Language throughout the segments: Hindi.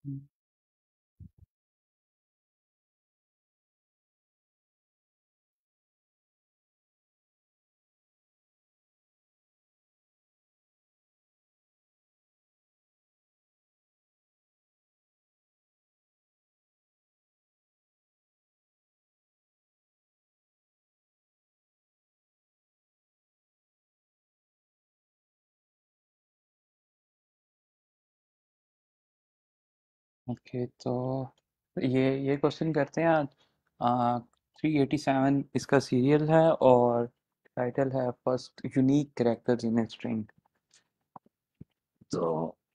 ओके, तो ये क्वेश्चन करते हैं आज। 387 इसका सीरियल है और टाइटल है first unique characters in a string. तो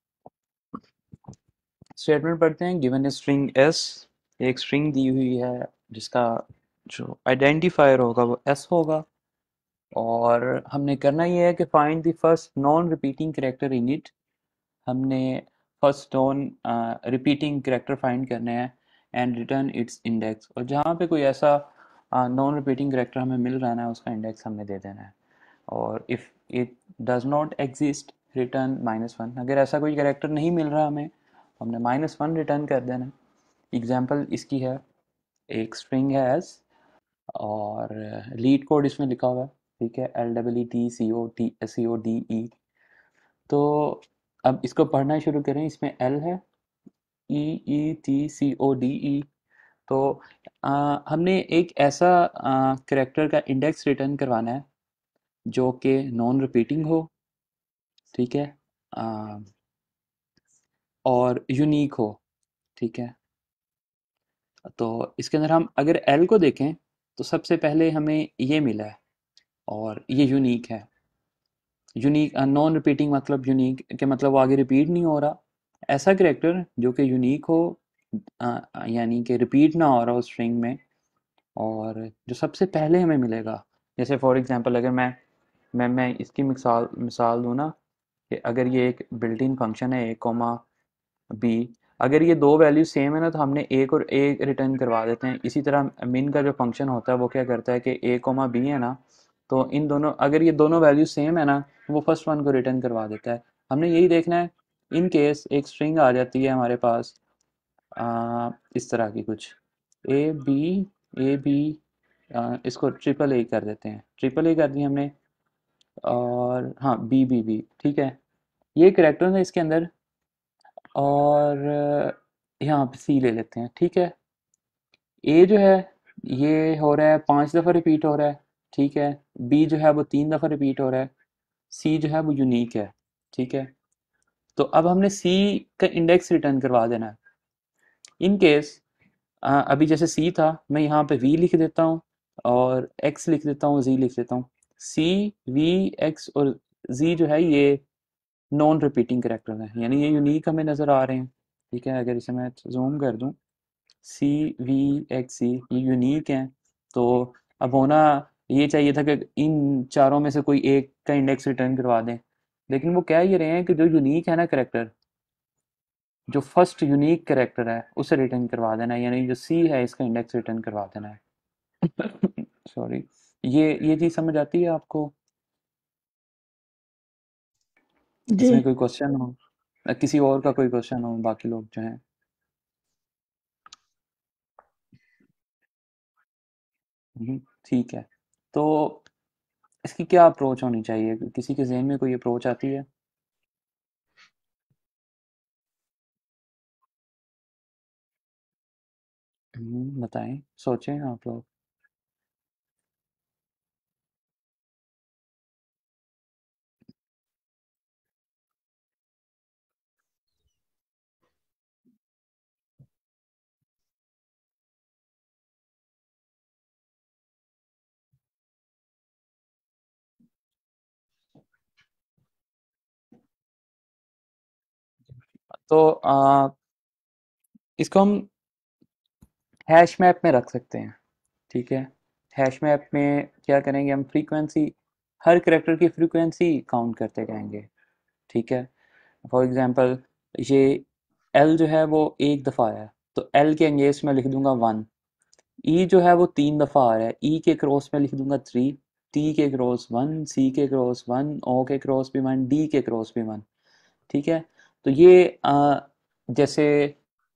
स्टेटमेंट पढ़ते हैं। गिवन ए स्ट्रिंग एस, एक स्ट्रिंग दी हुई है जिसका जो आइडेंटिफायर होगा वो एस होगा, और हमने करना ये है कि find the first non repeating character in it. हमने first non repeating character find करने हैं एंड रिटर्न इट्स इंडेक्स, और जहाँ पे कोई ऐसा नॉन रिपीटिंग कैरेक्टर हमें मिल रहा है ना, उसका इंडेक्स हमने दे देना है। और if it does not exist return -1। अगर ऐसा कोई कैरेक्टर नहीं मिल रहा हमें तो हमने -1 रिटर्न कर देना है। एग्जाम्पल इसकी है, एक स्ट्रिंग है एस, और लीड कोड इसमें लिखा हुआ है, ठीक है, LEETCODE। तो अब इसको पढ़ना शुरू करें। इसमें एल है, EETCODE। तो हमने एक ऐसा करेक्टर का इंडेक्स रिटर्न करवाना है जो कि नॉन रिपीटिंग हो, ठीक है, अ, और यूनिक हो, ठीक है। तो इसके अंदर हम अगर एल को देखें तो सबसे पहले हमें ये मिला है, और ये यूनिक है। यूनिक नॉन रिपीटिंग मतलब यूनिक के मतलब वो आगे रिपीट नहीं हो रहा। ऐसा करेक्टर जो कि यूनिक हो, यानी कि रिपीट ना हो रहा हो स्ट्रिंग में, और जो सबसे पहले हमें मिलेगा। जैसे फॉर एग्जांपल अगर मैं इसकी मिसाल मिसाल दूँ ना, कि अगर ये एक बिल्ट इन फंक्शन है ए कोमा बी, अगर ये दो वैल्यू सेम है ना तो हमने एक और एक रिटर्न करवा देते हैं। इसी तरह मिन का जो फंक्शन होता है वो क्या करता है कि ए कोमा बी है ना, तो इन दोनों अगर ये दोनों वैल्यू सेम है ना, वो फर्स्ट वन को रिटर्न करवा देता है। हमने यही देखना है। इन केस एक स्ट्रिंग आ जाती है हमारे पास, इस तरह की कुछ, ए बी इसको ट्रिपल ए कर देते हैं, ट्रिपल ए कर दी हमने, और हाँ बी ठीक है। ये करेक्टर्स है इसके अंदर, और यहाँ पे सी ले लेते हैं, ठीक है। ए जो है ये हो रहा है 5 दफ़ा रिपीट हो रहा है, ठीक है। बी जो है वो 3 दफ़ा रिपीट हो रहा है। सी जो है वो यूनिक है, ठीक है। तो अब हमने सी का इंडेक्स रिटर्न करवा देना है। इन केस अभी जैसे सी था, मैं यहाँ पे वी लिख देता हूँ और एक्स लिख देता हूँ, जी लिख देता हूँ। सी, वी, एक्स और जी जो है ये नॉन रिपीटिंग करेक्टर है, यानी ये यूनिक हमें नज़र आ रहे हैं, ठीक है। अगर इसे मैं जूम कर दूँ, सी, वी, एक्स, सी ये यूनिक हैं। तो अब होना ये चाहिए था कि इन चारों में से कोई एक का इंडेक्स रिटर्न करवा दें, लेकिन वो कह ये रहे हैं कि जो यूनिक है ना करेक्टर, जो फर्स्ट यूनिक करेक्टर है उसे रिटर्न करवा देना है, यानी जो सी है इसका इंडेक्स रिटर्न करवा देना है। सॉरी, ये चीज़ समझ आती है आपको? जी। इसमें कोई क्वेश्चन हो, किसी और का कोई क्वेश्चन हो, बाकी लोग जो हैं। ठीक है। तो इसकी क्या अप्रोच होनी चाहिए? किसी के जहन में कोई अप्रोच आती है? बताएं, सोचें आप लोग। तो इसको हम हैश मैप में रख सकते हैं, ठीक है। हैश मैप में क्या करेंगे, हम फ्रीक्वेंसी, हर करेक्टर की फ्रीक्वेंसी काउंट करते जाएंगे, ठीक है। फॉर एग्जांपल ये एल जो है वो एक दफ़ा आया है, तो एल के अंगेंस्ट में लिख दूंगा 1। ई जो है वो 3 दफ़ा आ रहा है, ई के क्रॉस में लिख दूंगा 3। टी के क्रॉस 1, सी के क्रॉस 1, ओ के क्रॉस भी 1, डी के क्रॉस भी 1, ठीक है। तो ये जैसे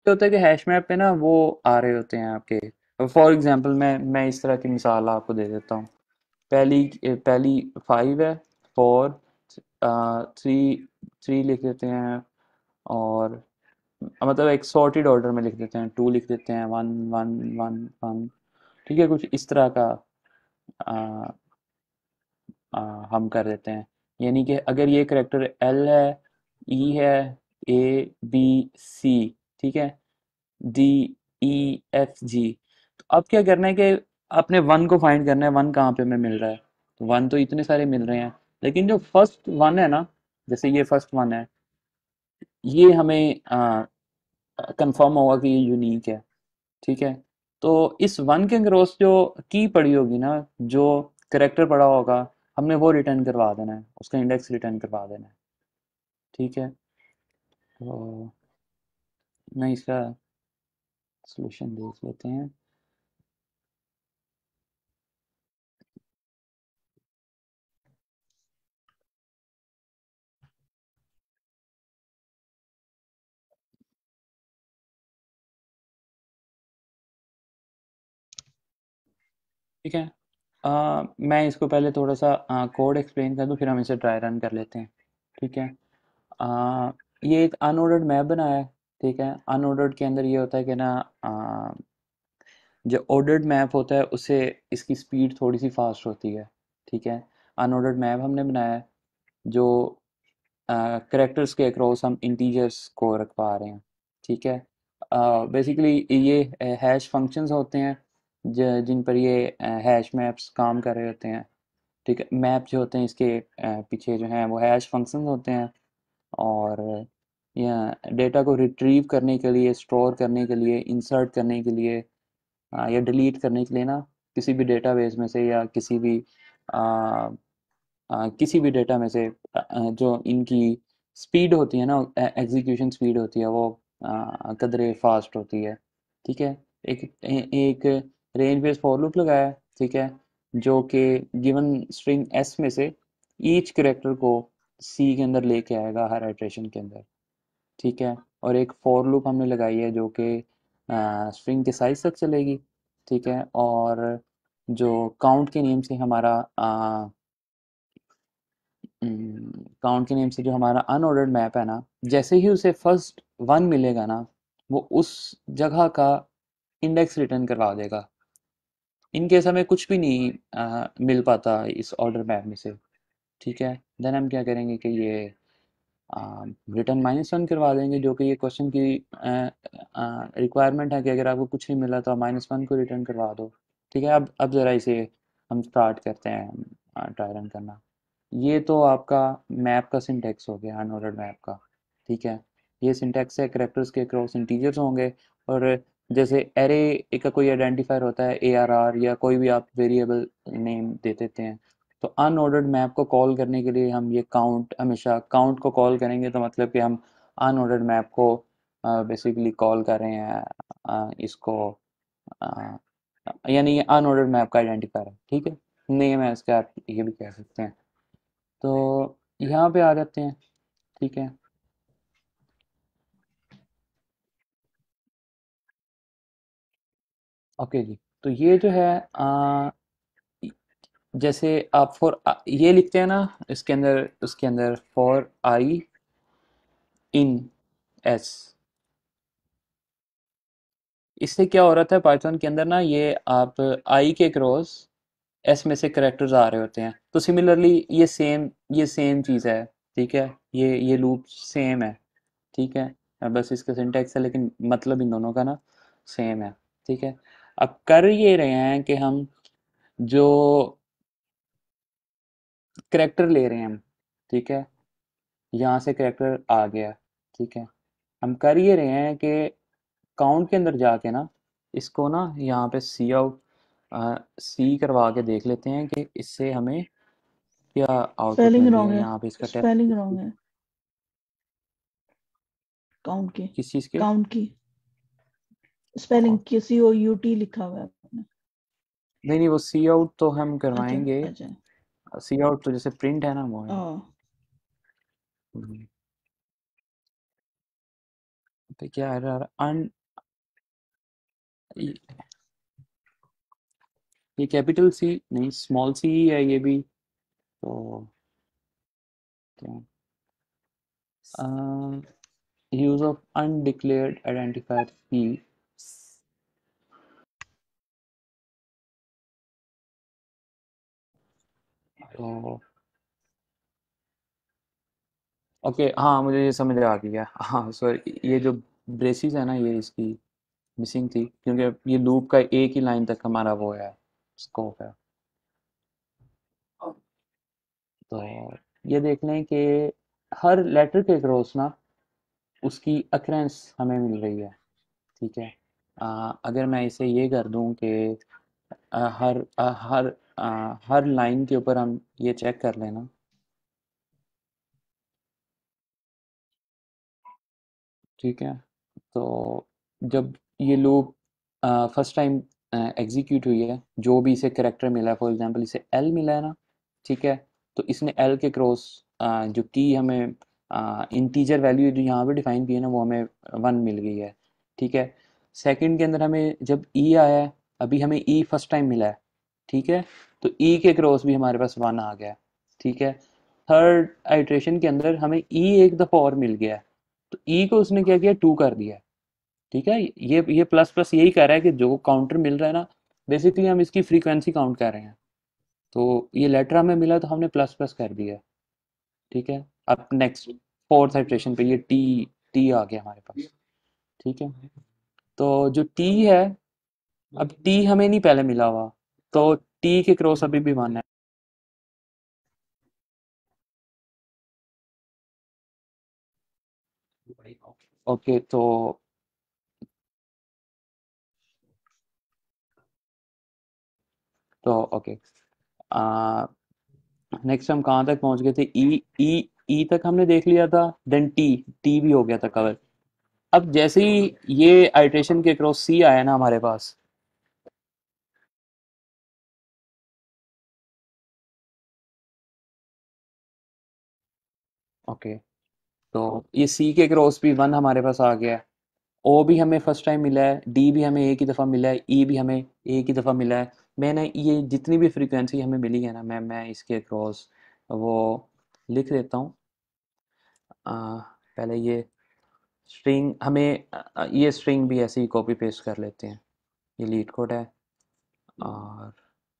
होता है कि हैश मैप पे ना वो आ रहे होते हैं आपके। फॉर एग्जांपल मैं इस तरह की मिसाल आपको दे देता हूँ। पहली पहली 5 है, 4, 3, 3 लिख देते हैं, और मतलब एक सॉर्टेड ऑर्डर में लिख देते हैं, 2 लिख देते हैं, 1 1 1 1। ठीक है, कुछ इस तरह का आ, आ, हम कर देते हैं। यानी कि अगर ये करेक्टर एल है, ई है, ए बी सी, ठीक है, डी ई एफ जी, तो अब क्या करना है कि आपने वन को फाइंड करना है। वन कहाँ पे हमें मिल रहा है? तो वन तो इतने सारे मिल रहे हैं, लेकिन जो फर्स्ट वन है ना, जैसे ये फर्स्ट वन है, ये हमें कंफर्म होगा कि ये यूनिक है। ठीक है, तो इस वन के अक्रॉस जो की पड़ी होगी ना, जो करेक्टर पड़ा होगा, हमने वो रिटर्न करवा देना है, उसका इंडेक्स रिटर्न करवा देना है। ठीक है, तो मैं इसका सोल्यूशन देख लेते हैं। ठीक है, मैं इसको पहले थोड़ा सा कोड एक्सप्लेन कर दूं, फिर हम इसे ट्राई रन कर लेते हैं। ठीक है, आ, ये एक अनऑर्डर्ड मैप बनाया है। ठीक है, अनऑर्डर्ड के अंदर ये होता है कि ना, जो ऑर्डर्ड मैप होता है उससे इसकी स्पीड थोड़ी सी फास्ट होती है। ठीक है, अनऑर्डर्ड मैप हमने बनाया है, जो करेक्टर्स के अक्रॉस हम इंटीजर्स को रखवा रहे हैं। ठीक है, बेसिकली ये हैश फंक्शंस होते हैं, जिन पर ये हैश मैप्स काम कर रहे होते हैं। ठीक है, मैप जो होते हैं इसके पीछे जो हैं वो हैश फंक्शंस होते हैं। और या डेटा को रिट्रीव करने के लिए, स्टोर करने के लिए, इंसर्ट करने के लिए, या डिलीट करने के लिए ना, किसी भी डेटाबेस में से या किसी भी डेटा में से जो इनकी स्पीड होती है ना, एग्जीक्यूशन स्पीड होती है, वो कदरे फास्ट होती है। ठीक है, एक रेंज बेस्ड फॉर लूप लगाया है। ठीक है, जो कि गिवन स्ट्रिंग एस में से ईच करेक्टर को सी के अंदर लेके आएगा हर इटरेशन के अंदर। ठीक है, और एक फॉर लूप हमने लगाई है जो कि स्ट्रिंग के साइज तक चलेगी। ठीक है, और जो काउंट के नेम से हमारा काउंट के नेम से जो हमारा अनऑर्डर्ड मैप है ना, जैसे ही उसे फर्स्ट वन मिलेगा ना, वो उस जगह का इंडेक्स रिटर्न करवा देगा। इन केस हमें कुछ भी नहीं मिल पाता इस ऑर्डर मैप में से। ठीक है, देन हम क्या करेंगे कि ये रिटर्न -1 करवा देंगे, जो कि ये क्वेश्चन की रिक्वायरमेंट है कि अगर आपको कुछ नहीं मिला तो आप -1 को रिटर्न करवा दो। ठीक है, अब ज़रा इसे हम स्टार्ट करते हैं ट्राई रन करना। ये तो आपका मैप का सिंटैक्स हो गया, अनऑर्डर्ड मैप का। ठीक है, ये सिंटैक्स है, करेक्टर्स के क्रॉस इंटीजर्स होंगे, और जैसे एरे का कोई आइडेंटिफायर होता है, ARR, या कोई भी आप वेरिएबल नेम दे देते हैं। तो अनऑर्डर्ड मैप को कॉल करने के लिए हम ये काउंट, हमेशा काउंट को कॉल करेंगे, तो मतलब कि हम अनऑर्डर्ड मैप को बेसिकली कॉल कर रहे हैं, इसको अ, यानी ये अनऑर्डर्ड मैप का आइडेंटिफायर है। ठीक है, नेम है इसका, आप ये भी कह सकते हैं। तो यहाँ पे आ जाते हैं। ठीक है, ओके जी। तो ये जो है जैसे आप ये लिखते हैं ना, इसके अंदर, उसके अंदर फॉर आई इन एस, इससे क्या हो रहा था पाइथन के अंदर ना, ये आप आई के क्रॉस एस में से करेक्टर्स आ रहे होते हैं। तो सिमिलरली ये सेम चीज़ है। ठीक है, ये लूप सेम है। ठीक है, बस इसका सिंटैक्स है, लेकिन मतलब इन दोनों का ना सेम है। ठीक है, अब कर ये रहे हैं कि हम जो करेक्टर ले रहे हैं हम, ठीक है, यहाँ से करेक्टर आ गया। ठीक है, हम कर ये रहे हैं कि काउंट के अंदर जाके ना, इसको ना यहाँ पे सी आउट, सी करवा के देख लेते हैं कि इससे हमें क्या आउटपुट स्पेलिंग मिल रही रॉन्ग है। है। यहाँ पे इसका स्पेलिंग टेस्ट रॉन्ग है काउंट की। किस चीज़ के? काउंट की स्पेलिंग COUT लिखा हुआ है आपने। नहीं नहीं, वो सी आउट तो हम अच्छा करवाएंगे। अच्छा। सी आउट तो जैसे प्रिंट है ना, वो है। हाँ। हम्म, तो क्या एरर अन, ये कैपिटल सी नहीं, स्मॉल सी ही है ये भी। तो क्या, यूज ऑफ अनडिक्लेयर्ड आइडेंटिफायर की। तो ओके, हाँ मुझे ये समझ आ गया। हाँ सॉरी, ये जो ब्रेसिस है ना, ये इसकी मिसिंग थी, क्योंकि ये लूप का एक ही लाइन तक हमारा वो है, स्कोप है। तो ये देख लें कि हर लेटर के क्रॉस ना उसकी अक्रेंस हमें मिल रही है। ठीक है। अगर मैं इसे ये कर दूं कि हर लाइन के ऊपर हम ये चेक कर लेना। ठीक है। तो जब ये लूप फर्स्ट टाइम एग्जीक्यूट हुई है, जो भी इसे करेक्टर मिला है, फॉर एग्जांपल इसे एल मिला है ना, ठीक है, तो इसने एल के क्रॉस जो की हमें इंटीजर वैल्यू जो यहाँ पे डिफाइन की है ना, वो हमें वन मिल गई है। ठीक है। सेकंड के अंदर हमें जब ई आया है, अभी हमें ई फर्स्ट टाइम मिला है, ठीक है, तो ई के क्रॉस भी हमारे पास वन आ गया है। ठीक है। थर्ड आइट्रेशन के अंदर हमें ई एक दफ़ा और मिल गया है, तो ई को उसने क्या किया, टू कर दिया है। ठीक है। ये प्लस प्लस यही कह रहा है कि जो काउंटर मिल रहा है ना, बेसिकली हम इसकी फ्रीक्वेंसी काउंट कर रहे हैं। तो ये लेटर हमें मिला तो हमने प्लस प्लस कर दिया। ठीक है। अब नेक्स्ट फोर्थ इटरेशन पे ये टी, टी आ गया हमारे पास। ठीक है। तो जो टी है, अब टी हमें नहीं पहले मिला हुआ, तो टी के क्रॉस अभी भी वन है। ओके तो ओके, नेक्स्ट हम कहाँ तक पहुंच गए थे, ई ई ई तक हमने देख लिया था, देन टी, टी भी हो गया था कवर। अब जैसे ही ये आइट्रेशन के क्रॉस सी आया ना हमारे पास। ओके। तो ये सी के क्रॉस भी वन हमारे पास आ गया है। ओ भी हमें फर्स्ट टाइम मिला है, डी भी हमें एक ही दफ़ा मिला है, ई भी हमें एक ही दफ़ा मिला है। मैंने ये जितनी भी फ्रीक्वेंसी हमें मिली है ना, मैं इसके क्रॉस वो लिख देता हूँ। पहले ये स्ट्रिंग हमें ये स्ट्रिंग भी ऐसे ही कॉपी पेस्ट कर लेते हैं। ये लीड कोड है। और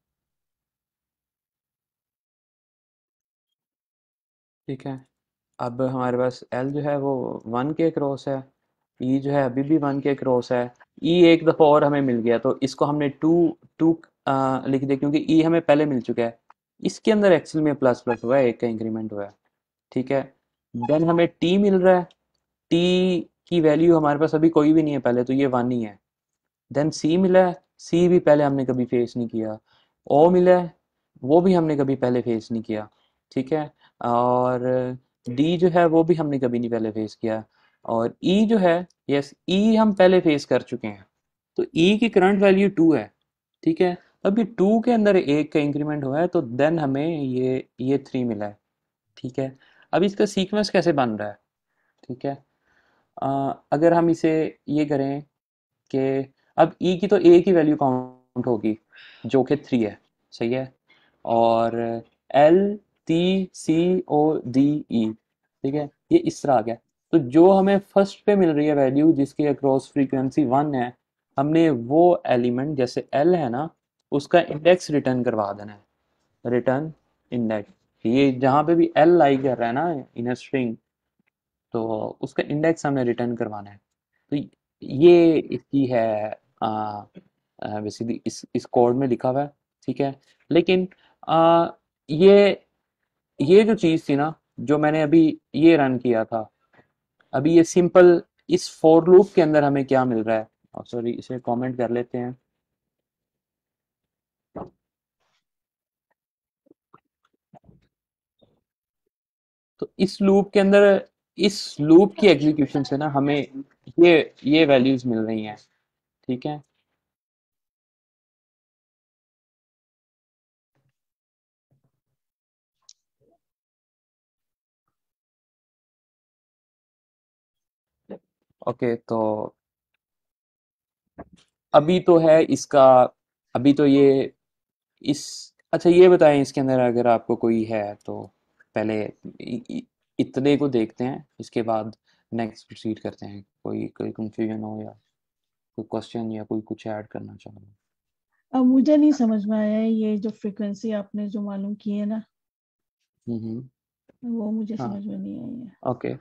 ठीक है। अब हमारे पास एल जो है वो वन के क्रॉस है, ई जो है अभी भी वन के क्रॉस है। ई एक दफ़ा और हमें मिल गया, तो इसको हमने टू टू लिख दिया, क्योंकि ई हमें पहले मिल चुका है। इसके अंदर एक्चुअल में प्लस प्लस हुआ है, एक का इंक्रीमेंट हुआ है। ठीक है। देन हमें टी मिल रहा है। टी की वैल्यू हमारे पास अभी कोई भी नहीं है पहले, तो ये वन ही है। देन सी मिला है, सी भी पहले हमने कभी फेस नहीं किया। ओ मिला है, वो भी हमने कभी पहले फेस नहीं किया। ठीक है। और डी जो है वो भी हमने कभी नहीं पहले फेस किया। और ई जो है, यस ई हम पहले फेस कर चुके हैं। तो ई की करंट वैल्यू टू है। ठीक है। अब ये टू के अंदर एक का इंक्रीमेंट हुआ है, तो देन हमें ये थ्री मिला है। ठीक है। अब इसका सीक्वेंस कैसे बन रहा है। ठीक है। अगर हम इसे ये करें कि अब ई की तो एक ही वैल्यू काउंट होगी, जो कि थ्री है। सही है। और L T C O D E, ठीक है, ये इस तरह आ गया। तो जो हमें फर्स्ट पे मिल रही है वैल्यू, जिसकी अक्रॉस फ्रीक्वेंसी वन है, हमने वो एलिमेंट जैसे एल है ना, उसका इंडेक्स रिटर्न करवा देना है। रिटर्न इंडेक्स, ये जहाँ पे भी एल लाई कर रहा है ना इन अ स्ट्रिंग, तो उसका इंडेक्स हमें रिटर्न करवाना है। तो ये इसकी है बेसिकली इस कोड में लिखा हुआ है। ठीक है। लेकिन आ, ये ये जो चीज़ थी ना, जो मैंने अभी ये रन किया था, अभी ये सिंपल इस फॉर लूप के अंदर हमें क्या मिल रहा है। सॉरी, इसे कमेंट कर लेते हैं। तो इस लूप के अंदर, इस लूप की एग्जीक्यूशन से ना हमें ये वैल्यूज मिल रही हैं। ठीक है। ओके, तो अभी तो है इसका, अभी तो ये इस, अच्छा ये बताएं इसके अंदर अगर आपको कोई है तो पहले इतने को देखते हैं, इसके बाद नेक्स्ट प्रोसीड करते हैं, कोई कोई कंफ्यूजन हो या कोई क्वेश्चन या कोई कुछ ऐड करना चाहो। अब मुझे नहीं समझ में आया है ये जो फ्रीक्वेंसी आपने जो मालूम की है ना, हम्म। वो मुझे हाँ। समझ में नहीं आई है। ओके।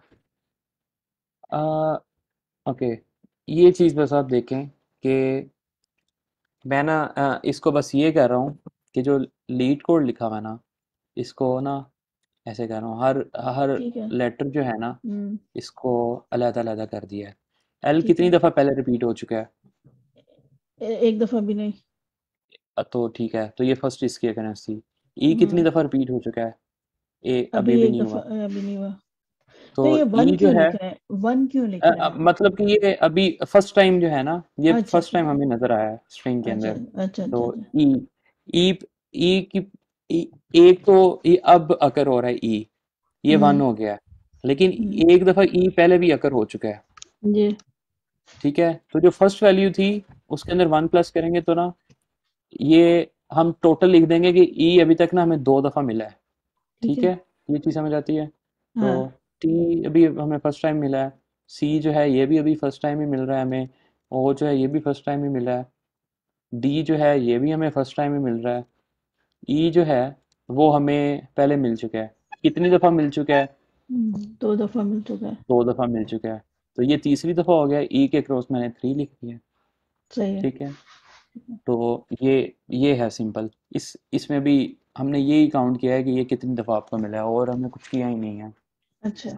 ओके, ये चीज़ बस आप देखें कि मैं ना इसको बस ये कह रहा हूँ कि जो लीड कोड लिखा हुआ है ना, इसको ना ऐसे कह रहा हूँ, हर हर ठीक है। लेटर जो है ना, हम्म। इसको अलग अलग कर दिया है। एल ठीक कितनी है। दफ़ा पहले रिपीट हो चुका है? एक दफा भी नहीं। तो ठीक है, तो ये फर्स्ट इसकी अगेंस्ट थी। ई कितनी हम्म। दफ़ा रिपीट हो चुका है? ए अभी अभी भी एक नहीं दफा हुआ। अभी नहीं हुआ। तो तो ये वन ई जो क्यों है, लिख रहे हैं, वन क्यों लिख रहे हैं? मतलब कि ये अभी फर्स्ट टाइम जो है ना, ये अच्छा फर्स्ट ठीक टाइम है। हमें नजर आया है स्ट्रिंग के अच्छा अंदर। अच्छा तो अच्छा अच्छा। ई, ई ई की ई, एक तो ये अब अकर हो रहा है ई, ये वन हम्म। हो गया है, लेकिन हम्म। एक दफा ई पहले भी अकर हो चुका है। जी। ठीक है, तो जो फर्स्ट वैल्यू थी उसके अंदर वन प्लस करेंगे तो ना, ये हम टोटल लिख देंगे कि ई अभी तक ना हमें दो दफा मिला है। ठीक ठीक है। है, ये चीज़ समझ आती है। तो हाँ। टी अभी हमें फर्स्ट टाइम मिला है, सी जो है ये भी अभी फर्स्ट टाइम ही मिल रहा है हमें, ओ जो है ये भी फर्स्ट टाइम ही मिला है, डी जो है ये भी हमें फर्स्ट टाइम ही मिल रहा है, ई जो है वो हमें पहले मिल चुका है। कितनी दफ़ा मिल चुका है? दो दफा मिल चुका है। दो दफ़ा मिल चुका है। तो ये तीसरी दफ़ा हो गया, ई के क्रॉस मैंने थ्री लिख दिया। सही है। ठीक है, तो ये है सिंपल। इसमें भी हमने यही काउंट किया है कि ये कितनी दफ़ा आपको मिला है, और हमने कुछ किया ही नहीं है। अच्छा।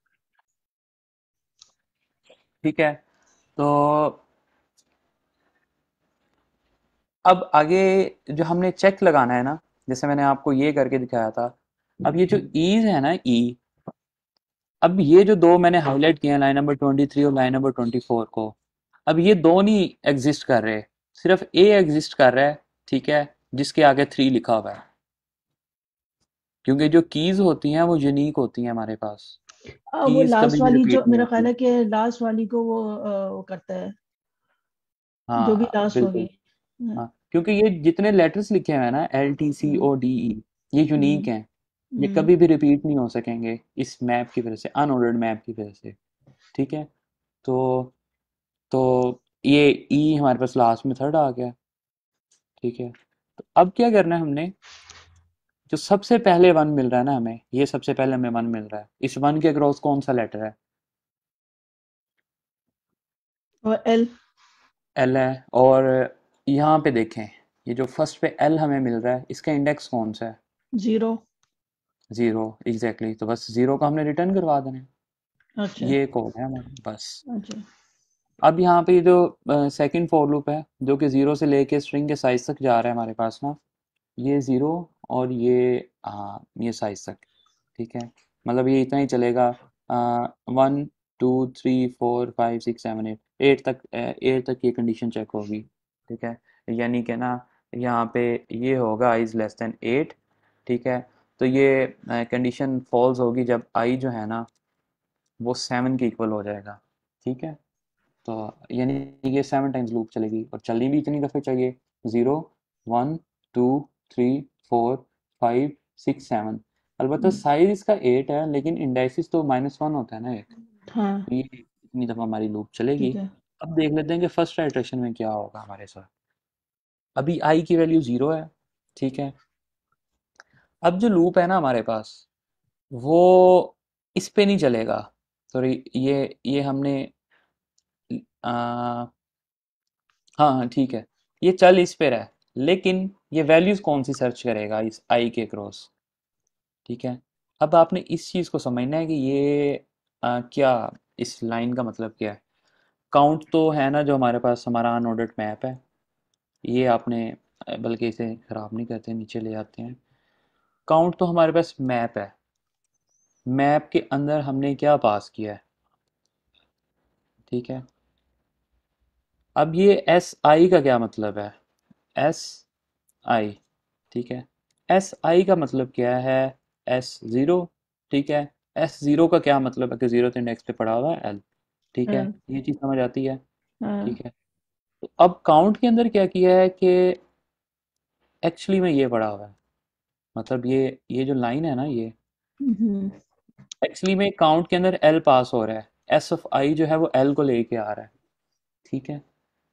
ठीक है, तो अब आगे जो हमने चेक लगाना है ना, जैसे मैंने आपको ये करके दिखाया था, अब ये जो ईज है ना ई, अब ये जो दो मैंने हाईलाइट किए हैं, लाइन नंबर 23 और लाइन नंबर 24 को, अब ये दो नहीं एग्जिस्ट कर रहे, सिर्फ ए एग्जिस्ट कर रहा है। ठीक है, जिसके आगे थ्री लिखा हुआ है, क्योंकि जो कीज होती हैं वो यूनिक होती हैं हमारे पास, वो कीज कभी लास्ट भी वाली जो रिपीट नहीं मेरा ख्याल होती। है कि लास्ट वाली को वो करता है, जो भी हाँ लास्ट होगी। बिल्कुल। हाँ। हाँ, क्योंकि ये जितने लेटर्स लिखे हुए हैं ना, L T C hmm. O D E, ये यूनिक हम्म। हैं। ये हम्म। कभी भी रिपीट नहीं हो सकेंगे इस मैप की वजह से, अनऑर्डर्ड मैप की वजह से। ठीक है, तो तो ये ई हमारे पास लास्ट में थर्ड आ गया। ठीक है, तो अब क्या करना है हमने, जो सबसे पहले वन मिल रहा है ना हमें, ये सबसे पहले हमें वन मिल रहा है, इस वन के अक्रॉस कौन सा लेटर है? और एल। एल है। और यहाँ पे देखें, ये जो फर्स्ट पे एल हमें मिल रहा है, इसका इंडेक्स कौन सा है? जीरो। जीरो, एग्जैक्टली, तो बस जीरो का हमने रिटर्न करवा देना है। अच्छा ये कोड है हमारा बस। अच्छा। अब यहाँ पे ये जो सेकंड फॉर लूप है, जो कि जीरो से लेके स्ट्रिंग के साइज तक जा रहा है हमारे पास ना, ये जीरो और ये, हाँ ये साइज तक। ठीक है, मतलब ये इतना ही चलेगा, one two three four five six seven eight, eight तक, एट तक ये कंडीशन चेक होगी। ठीक है, यानी कि ना यहाँ पे ये होगा i is less than eight. ठीक है, तो ये कंडीशन फॉल्स होगी जब आई जो है ना वो सेवन के इक्वल हो जाएगा। ठीक है, तो यानी ये सेवन टाइम्स लूप चलेगी, और चलनी भी इतनी दफ़े चाहिए, zero, one, two, three, four, five, six, seven. अलबत्ता हम्म। साइज इसका एट है, लेकिन इंडाइसिस तो माइनस वन होता है ना एक, हाँ। तो ये इतनी दफ़ा हमारी लूप चलेगी। ठीक है। अब देख लेते हैं कि फर्स्ट आइट्रेशन में क्या होगा हमारे साथ। अभी आई की वैल्यू ज़ीरो है। ठीक है, अब जो लूप है ना हमारे पास, वो इस पे नहीं चलेगा। सॉरी, ये हमने आ, हाँ हाँ ठीक है, ये चल इस पे रहा, लेकिन ये वैल्यूज कौन सी सर्च करेगा इस आई के क्रॉस। ठीक है, अब आपने इस चीज़ को समझना है कि ये क्या, इस लाइन का मतलब क्या है। काउंट तो है ना जो हमारे पास हमारा अनऑर्डर्ड मैप है, ये आपने बल्कि इसे ख़राब नहीं करते, नीचे ले आते हैं। काउंट तो हमारे पास मैप है, मैप के अंदर हमने क्या पास किया है। ठीक है, अब ये एस आई का क्या मतलब है? एस आई, ठीक है, एस आई का मतलब क्या है? S zero. ठीक है, एस ज़ीरो का क्या मतलब है कि ज़ीरो इंडेक्स पे पड़ा हुआ है एल। ठीक है, हाँ ये चीज़ समझ आती है। हाँ। ठीक है, तो अब काउंट के अंदर क्या किया है कि एक्चुअली में ये पड़ा हुआ है, मतलब ये जो लाइन है ना, ये हम्म एक्चुअली में काउंट के अंदर एल पास हो रहा है, एस ऑफ आई जो है वो एल को लेके आ रहा है। ठीक है,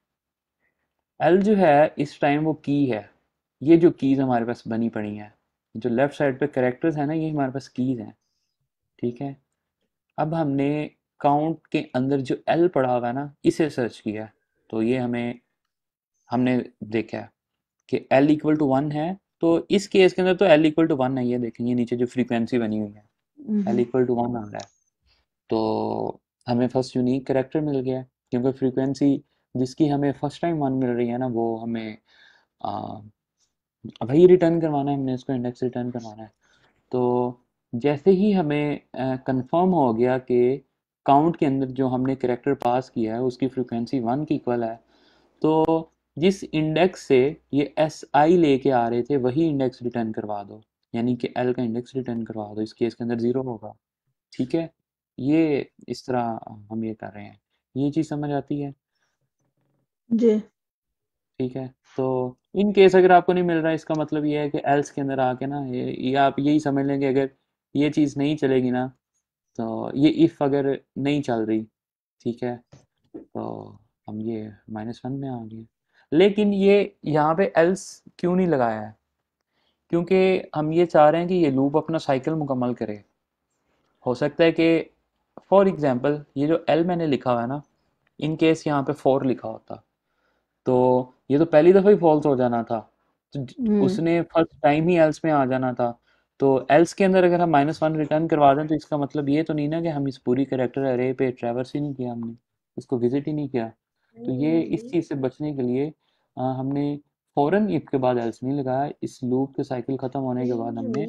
एल जो है इस टाइम वो की है। ये जो कीज हमारे पास बनी पड़ी हैं, जो लेफ्ट साइड पे कैरेक्टर्स है ना, ये हमारे पास कीज हैं। ठीक है, अब हमने काउंट के अंदर जो एल पड़ा हुआ है ना, इसे सर्च किया। तो ये हमें हमने देखा है कि एल इक्वल टू वन है। तो इस केस के अंदर तो एल इक्वल टू वन है, ये देखेंगे नीचे जो फ्रीक्वेंसी बनी हुई है, L hmm. Equal to one आ रहा है। तो हमें फर्स्ट यूनिक करेक्टर मिल गया, क्योंकि फ्रीक्वेंसी जिसकी हमें फर्स्ट टाइम वन मिल रही है ना, वो हमें आ, वही रिटर्न करवाना है, हमने इसको इंडेक्स रिटर्न करवाना है। तो जैसे ही हमें कंफर्म हो गया कि काउंट के अंदर जो हमने करेक्टर पास किया है उसकी फ्रीक्वेंसी वन की इक्वल है, तो जिस इंडेक्स से ये एस आई लेके आ रहे थे वही इंडेक्स रिटर्न करवा दो, यानी कि एल का इंडेक्स रिटर्न करवा दो। इस केस के अंदर ज़ीरो होगा। ठीक है, ये इस तरह हम ये कर रहे हैं। ये चीज़ समझ आती है? जी। ठीक है, तो इन केस अगर आपको नहीं मिल रहा है, इसका मतलब ये है कि एल्स के अंदर आके ना, ये आप यही समझ लें कि अगर ये चीज़ नहीं चलेगी ना, तो ये इफ़ अगर नहीं चल रही, ठीक है, तो हम ये -1 में आ गए। लेकिन ये यहाँ पे एल्स क्यों नहीं लगाया है? क्योंकि हम ये चाह रहे हैं कि ये लूप अपना साइकिल मुकम्मल करे। हो सकता है कि फॉर एग्जांपल ये जो एल मैंने लिखा हुआ है ना, इन केस यहाँ पे 4 लिखा होता, तो ये तो पहली दफ़ा ही फॉल्स हो जाना था। तो हम्म उसने फर्स्ट टाइम ही एल्स में आ जाना था। तो एल्स के अंदर अगर हम -1 रिटर्न करवा दें, तो इसका मतलब ये तो नहीं ना कि हम इस पूरी कैरेक्टर अरे पे ट्रैवर्स ही नहीं किया, हमने इसको विजिट ही नहीं किया। तो ये इस चीज़ से बचने के लिए हमने फ़ौरन इफ के बाद एल्स नहीं लगाया, इस लूप के साइकिल ख़त्म होने के बाद हमने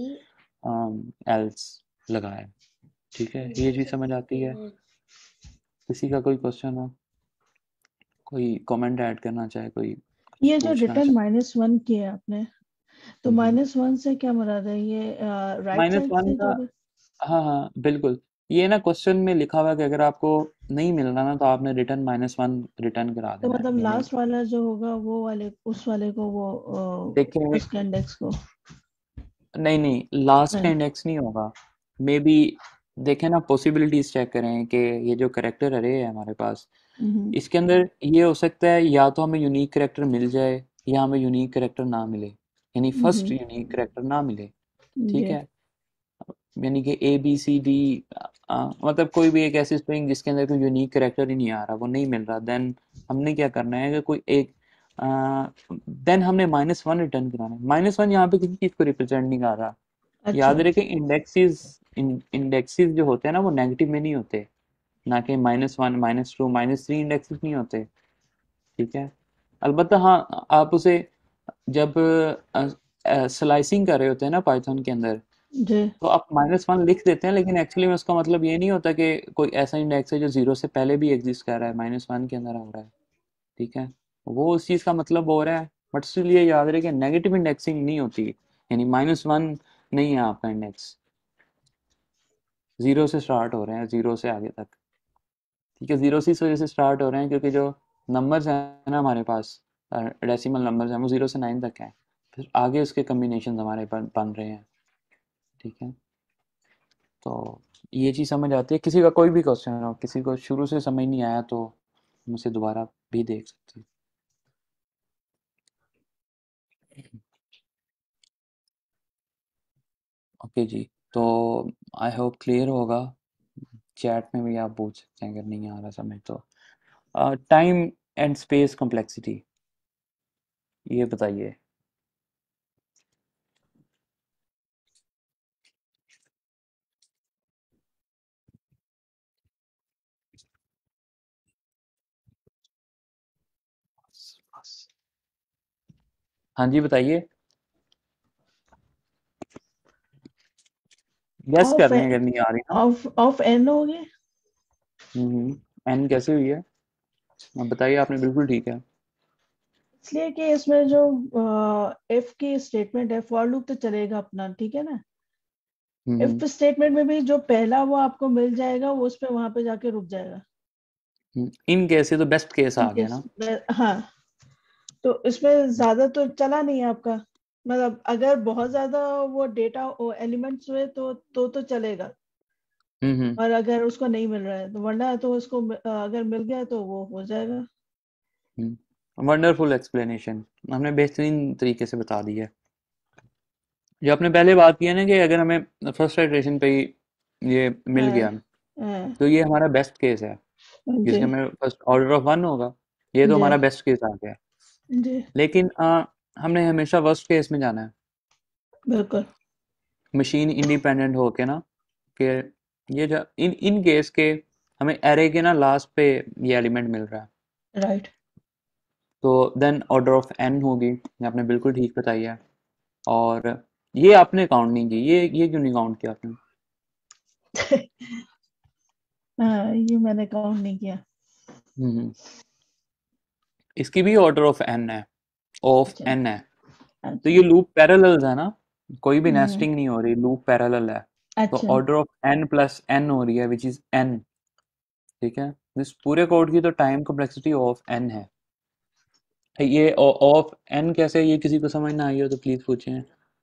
एल्स लगाया। ठीक है, ये चीज़ समझ आती है? किसी का कोई क्वेश्चन हो, कोई कमेंट ऐड करना चाहे, कोई कुछ ये जो पूछना रिटर्न चाहे? -1 किया आपने, तो -1 से क्या मुराद है? ये राइट माइनस साइड वन से का, जो हाँ हाँ बिल्कुल। ये ना क्वेश्चन में लिखा हुआ है कि अगर आपको नहीं मिलना ना, तो आपने रिटर्न -1 रिटर्न करा तो देना है, मतलब यानी लास्ट वाला जो होगा वो वाले, उस वाले को वो देखें। उसके इंडेक्स को। नहीं नहीं, लास्ट का नहीं। इंडेक्स नहीं होगा। मे बी देखें ना, पॉसिबिलिटीज चेक करें कि ये जो करेक्टर अरे है हमारे पास, हम्म इसके अंदर ये हो सकता है या तो हमें यूनिक करेक्टर मिल जाए या हमें यूनिक करेक्टर ना मिले, यानी फर्स्ट हम्म यूनिक करेक्टर ना मिले। ठीक जी। है, यानी कि ए बी सी डी, मतलब कोई भी एक ऐसी स्ट्रिंग जिसके अंदर कोई यूनिक करेक्टर ही नहीं आ रहा, वो नहीं मिल रहा, देन हमने क्या करना है कि कोई एक देन हमने -1 रिटर्न कराना है। -1 यहाँ पे किसी चीज़ को रिप्रेजेंट नहीं कर रहा। अच्छा। याद रहे कि इंडेक्सेस जो होते हैं ना, वो नेगेटिव में नहीं होते, ना कि -1 -2 -3 इंडेक्सेस नहीं होते। ठीक है, अलबत्ता हाँ, आप उसे जब स्लाइसिंग कर रहे होते हैं ना पाइथन के अंदर, जी। तो आप -1 लिख देते हैं, लेकिन एक्चुअली में उसका मतलब ये नहीं होता कि कोई ऐसा इंडेक्स है जो जीरो से पहले भी एग्जिस्ट कर रहा है, -1 के अंदर आ रहा है। ठीक है, वो उस चीज़ का मतलब हो रहा है। बट इसलिए याद रहे कि नेगेटिव इंडेक्सिंग नहीं होती, यानी -1 नहीं है आपका इंडेक्स, जीरो से स्टार्ट हो रहे हैं, जीरो से आगे तक। ठीक है, जीरो से इस वजह से स्टार्ट हो रहे हैं क्योंकि जो नंबर्स हैं ना हमारे पास, डेसिमल नंबर्स हैं, वो 0 से 9 तक हैं, फिर आगे उसके कम्बिनेशन हमारे बन रहे हैं। ठीक है, तो ये चीज़ समझ आती है। किसी का कोई भी क्वेश्चन हो, किसी को शुरू से समझ नहीं आया, तो मुझसे दोबारा भी देख सकते हैं। ओके जी, तो आई होप क्लियर होगा। चैट में भी आप पूछ सकते हैं अगर नहीं आ रहा समझ तो। टाइम एंड स्पेस कॉम्प्लेक्सिटी, ये बताइए। हाँ जी, बताइए। गेस ऑफ करने अगर नहीं आ रही ना। ऑफ ऑफ एन हो गए। एन कैसे हुई है? आप बताइए, आपने बिल्कुल ठीक है। इसलिए कि इसमें जो एफ की स्टेटमेंट है, फॉर लूप तो चलेगा अपना, ठीक है ना। इफ हम्म स्टेटमेंट में भी जो पहला वो आपको मिल जाएगा, वो उस पे वहां पे जाके रुक जाएगा। इन केस ये तो बेस्ट केस आ गया इनकेस, ना। हाँ, तो इसमें ज्यादा तो चला नहीं है आपका, मतलब अगर बहुत ज्यादा वो डेटा एलिमेंट्स हुए तो चलेगा। हम्म। और अगर उसको नहीं मिल रहा है तो, वरना तो उसको अगर मिल गया तो वो हो जाएगा। वंडरफुल एक्सप्लेनेशन, हमने बेहतरीन तरीके से बता दिया। जो आपने पहले बात की है ना कि अगर हमें फर्स्ट आइटरेशन पे ही ये मिल हाँ गया, हाँ तो ये हमारा बेस्ट केस है, जी जिसके में फर्स्ट ऑर्डर ऑफ वन होगा। ये तो जी हमारा बेस्ट केस आ गया। जी लेकिन हमने हमेशा वर्स्ट केस में जाना है, बिल्कुल। मशीन इंडिपेंडेंट होके ना, कि ये जो इन इन केस के हमें एरे के ना लास्ट पे ये एलिमेंट मिल रहा है, राइट। तो देन ऑर्डर ऑफ एन होगी। ये आपने बिल्कुल ठीक बताई है। और ये आपने काउंट नहीं की, ये क्यों नहीं काउंट किया आपने? हाँ, ये मैंने काउंट नहीं किया। हम्म। इसकी भी ऑर्डर ऑफ एन है, ऑफ अच्छा एन है। तो अच्छा। ये लूप पैरेलल्स है ना, कोई भी हम्म। नेस्टिंग नहीं हो रही, लूप पैरेलल है। तो अच्छा। Order of n plus n हो रही है, विच इज एन। ठीक है, इस पूरे कोड की तो टाइम कॉम्प्लेक्सिटी ऑफ एन है। ये ऑफ एन कैसे, ये किसी को समझ ना आई हो तो प्लीज पूछें।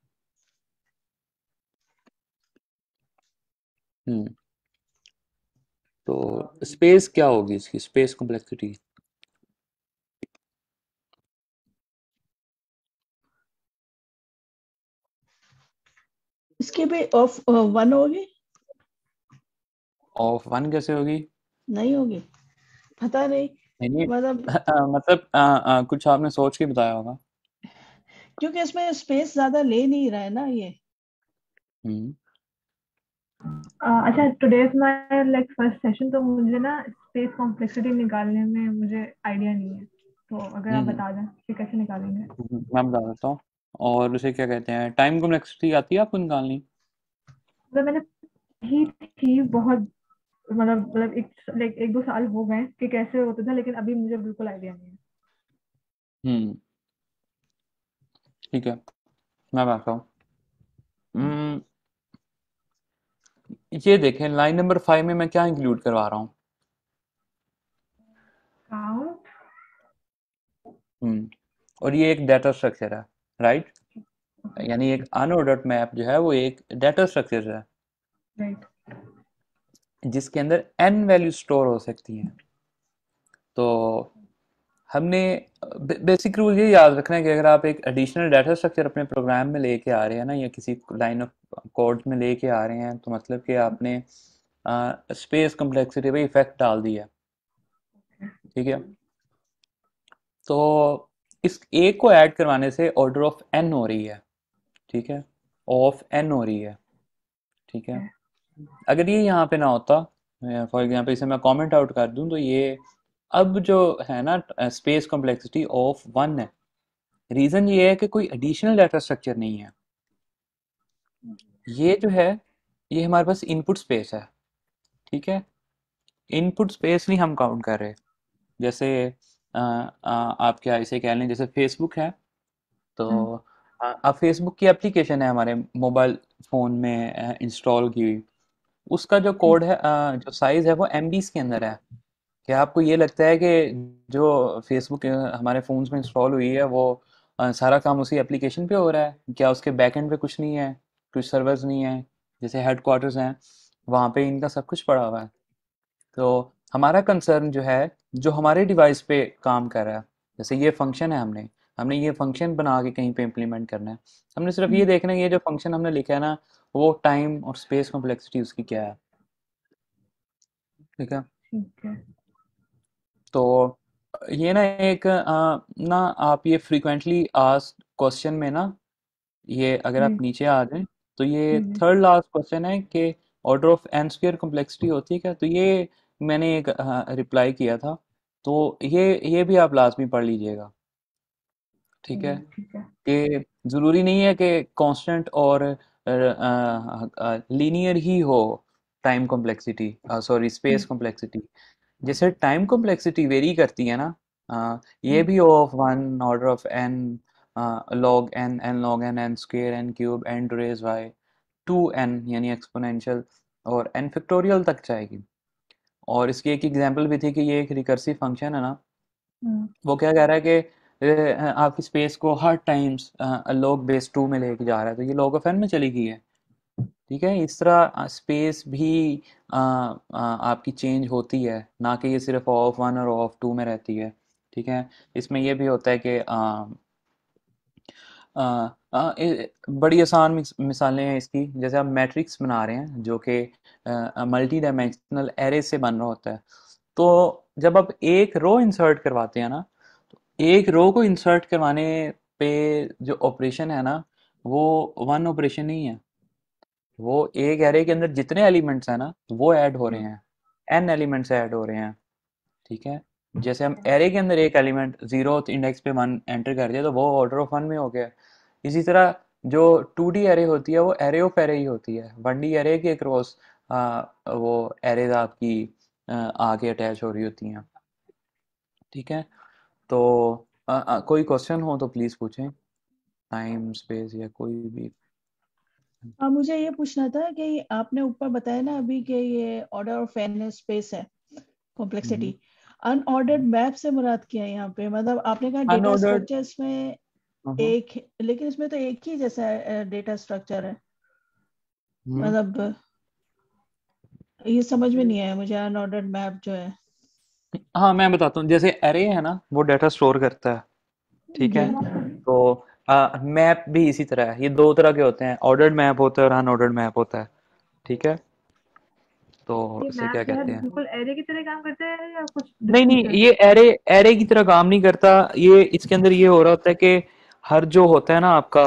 हम्म। तो स्पेस क्या होगी इसकी, स्पेस कॉम्प्लेक्सिटी? इसकी भी ऑफ वन होगी? ऑफ वन कैसे होगी? नहीं होगी, पता नहीं। नहीं मतलब मतलब कुछ आपने सोच के बताया होगा। क्योंकि इसमें स्पेस ज्यादा ले नहीं रहा है ना ये। हम्म। अच्छा, today is my like first session, तो मुझे ना स्पेस कॉम्प्लेक्सिटी निकालने में मुझे आइडिया नहीं है, तो अगर आप हम्म। बता दें कि कैसे निकालेंगे। मैं बता देता हूँ। और उसे क्या कहते हैं, टाइम कॉम्प्लेक्सिटी आती है आपको निकालनी? मतलब मैंने ही थी बहुत, मतलब एक दो साल हो गए कि कैसे होता था, लेकिन अभी मुझे बिल्कुल आइडिया नहीं है। हम्म। ठीक है, मैं बताता हूँ। हम्म, ये देखें लाइन नंबर 5 में मैं क्या इंक्लूड करवा रहा हूँ। काउंट। हम्म। और ये एक डाटा स्ट्रक्चर है, राइट? यानी एक अनऑर्डर्ड मैप जो है वो एक डाटा स्ट्रक्चर है, राइट। जिसके अंदर n वैल्यू स्टोर हो सकती हैं। तो हमने बेसिक रूल ये याद रखना है कि अगर आप एक एडिशनल डाटा स्ट्रक्चर अपने प्रोग्राम में लेके आ रहे हैं ना, या किसी लाइन ऑफ कोड में लेके आ रहे हैं, तो मतलब कि आपने स्पेस कॉम्प्लेक्सिटी पे इफेक्ट डाल दिया। ठीक है, तो इस एक को ऐड करवाने से ऑर्डर ऑफ एन हो रही है। ठीक है, ऑफ एन हो रही है। ठीक है, अगर ये यहाँ पे ना होता, फॉर एग्जाम्पल इसे मैं कमेंट आउट कर दूं, तो ये अब जो है ना स्पेस कॉम्प्लेक्सिटी ऑफ वन है। रीजन ये है कि कोई एडिशनल डाटा स्ट्रक्चर नहीं है। ये जो है, ये हमारे पास इनपुट स्पेस है। ठीक है, इनपुट स्पेस नहीं हम काउंट कर रहे। जैसे आप क्या इसे कह लें, जैसे फेसबुक है, तो अब फेसबुक की एप्लीकेशन है हमारे मोबाइल फ़ोन में इंस्टॉल की हुई। उसका जो कोड है, जो साइज़ है वो एमबीज के अंदर है। क्या आपको ये लगता है कि जो फेसबुक हमारे फ़ोन्स में इंस्टॉल हुई है वो सारा काम उसी एप्लीकेशन पे हो रहा है? क्या उसके बैकएंड पे कुछ नहीं है, कुछ सर्वर्स नहीं है, जैसे हेडक्वार्टर्स हैं वहाँ पे इनका सब कुछ पड़ा हुआ है? तो हमारा कंसर्न जो है, जो हमारे डिवाइस पे काम कर रहा है, जैसे ये फंक्शन है, हमने हमने ये फंक्शन बना के कहीं पे इम्प्लीमेंट करना है। हमने सिर्फ ये देखना है कि ये जो फंक्शन हमने लिखा है ना, वो टाइम और स्पेस कॉम्प्लेक्सिटी उसकी क्या है। ठीक है, ठीक है। तो ये ना एक ना आप ये फ्रीक्वेंटली आस्क्ड क्वेश्चन में ना, ये अगर जी आप नीचे आ जाएं, तो ये जी जी। थर्ड लास्ट क्वेश्चन है कि order of n square complexity होती है क्या, तो ये मैंने एक रिप्लाई किया था। तो ये भी आप लाजमी पढ़ लीजिएगा। ठीक है, ठीक है। कि ज़रूरी नहीं है कि कांस्टेंट और लीनियर ही हो time complexity, sorry space complexity. जैसे टाइम कॉम्प्लेक्सिटी वेरी करती है ना, ये भी of one order of n, log n, n log n, n square, n cube, n to raise y, two n यानी एक्सपोनेंशियल, और एन फैक्टोरियल तक जाएगी। और इसकी एक एग्जांपल भी थी कि ये एक रिकर्सिव फंक्शन है ना, हम्म, वो क्या कह रहा है कि आपकी स्पेस को हर टाइम्स log बेस 2 में लेके जा रहा है, तो ये log ऑफ n में चली गई है। ठीक है, इस तरह स्पेस भी आपकी चेंज होती है, ना कि ये सिर्फ ऑफ वन और ऑफ टू में रहती है। ठीक है, इसमें ये भी होता है कि बड़ी आसान मिसालें हैं इसकी, जैसे आप मैट्रिक्स बना रहे हैं जो कि मल्टी डायमेंशनल एरे से बन रहा होता है। तो जब आप एक रो इंसर्ट करवाते हैं ना, तो एक रो को इंसर्ट करवाने पे जो ऑपरेशन है ना, वो वन ऑपरेशन नहीं है, वो एक एरे के अंदर जितने एलिमेंट्स हैं ना वो ऐड हो रहे हम्म, हैं, एन एलिमेंट्स ऐड हो रहे हैं। ठीक है, जैसे हम एरे के अंदर एक एलिमेंट जीरो इंडेक्स पे वन एंटर कर दिया तो वो ऑर्डर ऑफ वन में हो गया। इसी तरह जो 2D एरे होती है वो एरे ऑफ एरे ही होती है, 1D एरे के क्रॉस वो एरेज आपकी आगे अटैच हो रही होती हैं। ठीक है, तो कोई क्वेश्चन हो तो प्लीज़ पूछें, टाइम स्पेस या कोई भी। मुझे ये पूछना था कि आपने ऊपर बताया ना अभी कि ये ऑर्डर ऑफ एन स्पेस है, हम्म। कॉम्प्लेक्सिटी। अनऑर्डर्ड मैप से मुराद क्या है यहाँ पे? मतलब आपने कहा डेटा अनऑर्डर्ड। स्ट्रक्चर इसमें एक लेकिन इसमें तो एक ही जैसा डेटा स्ट्रक्चर है। मतलब ये समझ में नहीं आया मुझे, अनऑर्डर्ड मैप जो है। हाँ, मैं बताता हूँ, जैसे एरे है ना वो डाटा स्टोर करता है। ठीक जी। है, तो मैप भी इसी तरह है, ये दो तरह के होते हैं, ऑर्डर्ड मैप होता है और अनऑर्डर्ड मैप होता है। ठीक है, तो ये इसे मैप क्या जो है कहते हैं? बिल्कुल एरे की तरह काम करते हैं या कुछ नहीं डिफरेंस नहीं, है? ये एरे एरे की तरह काम नहीं करता। ये इसके अंदर ये हो रहा होता है कि हर जो होता है ना आपका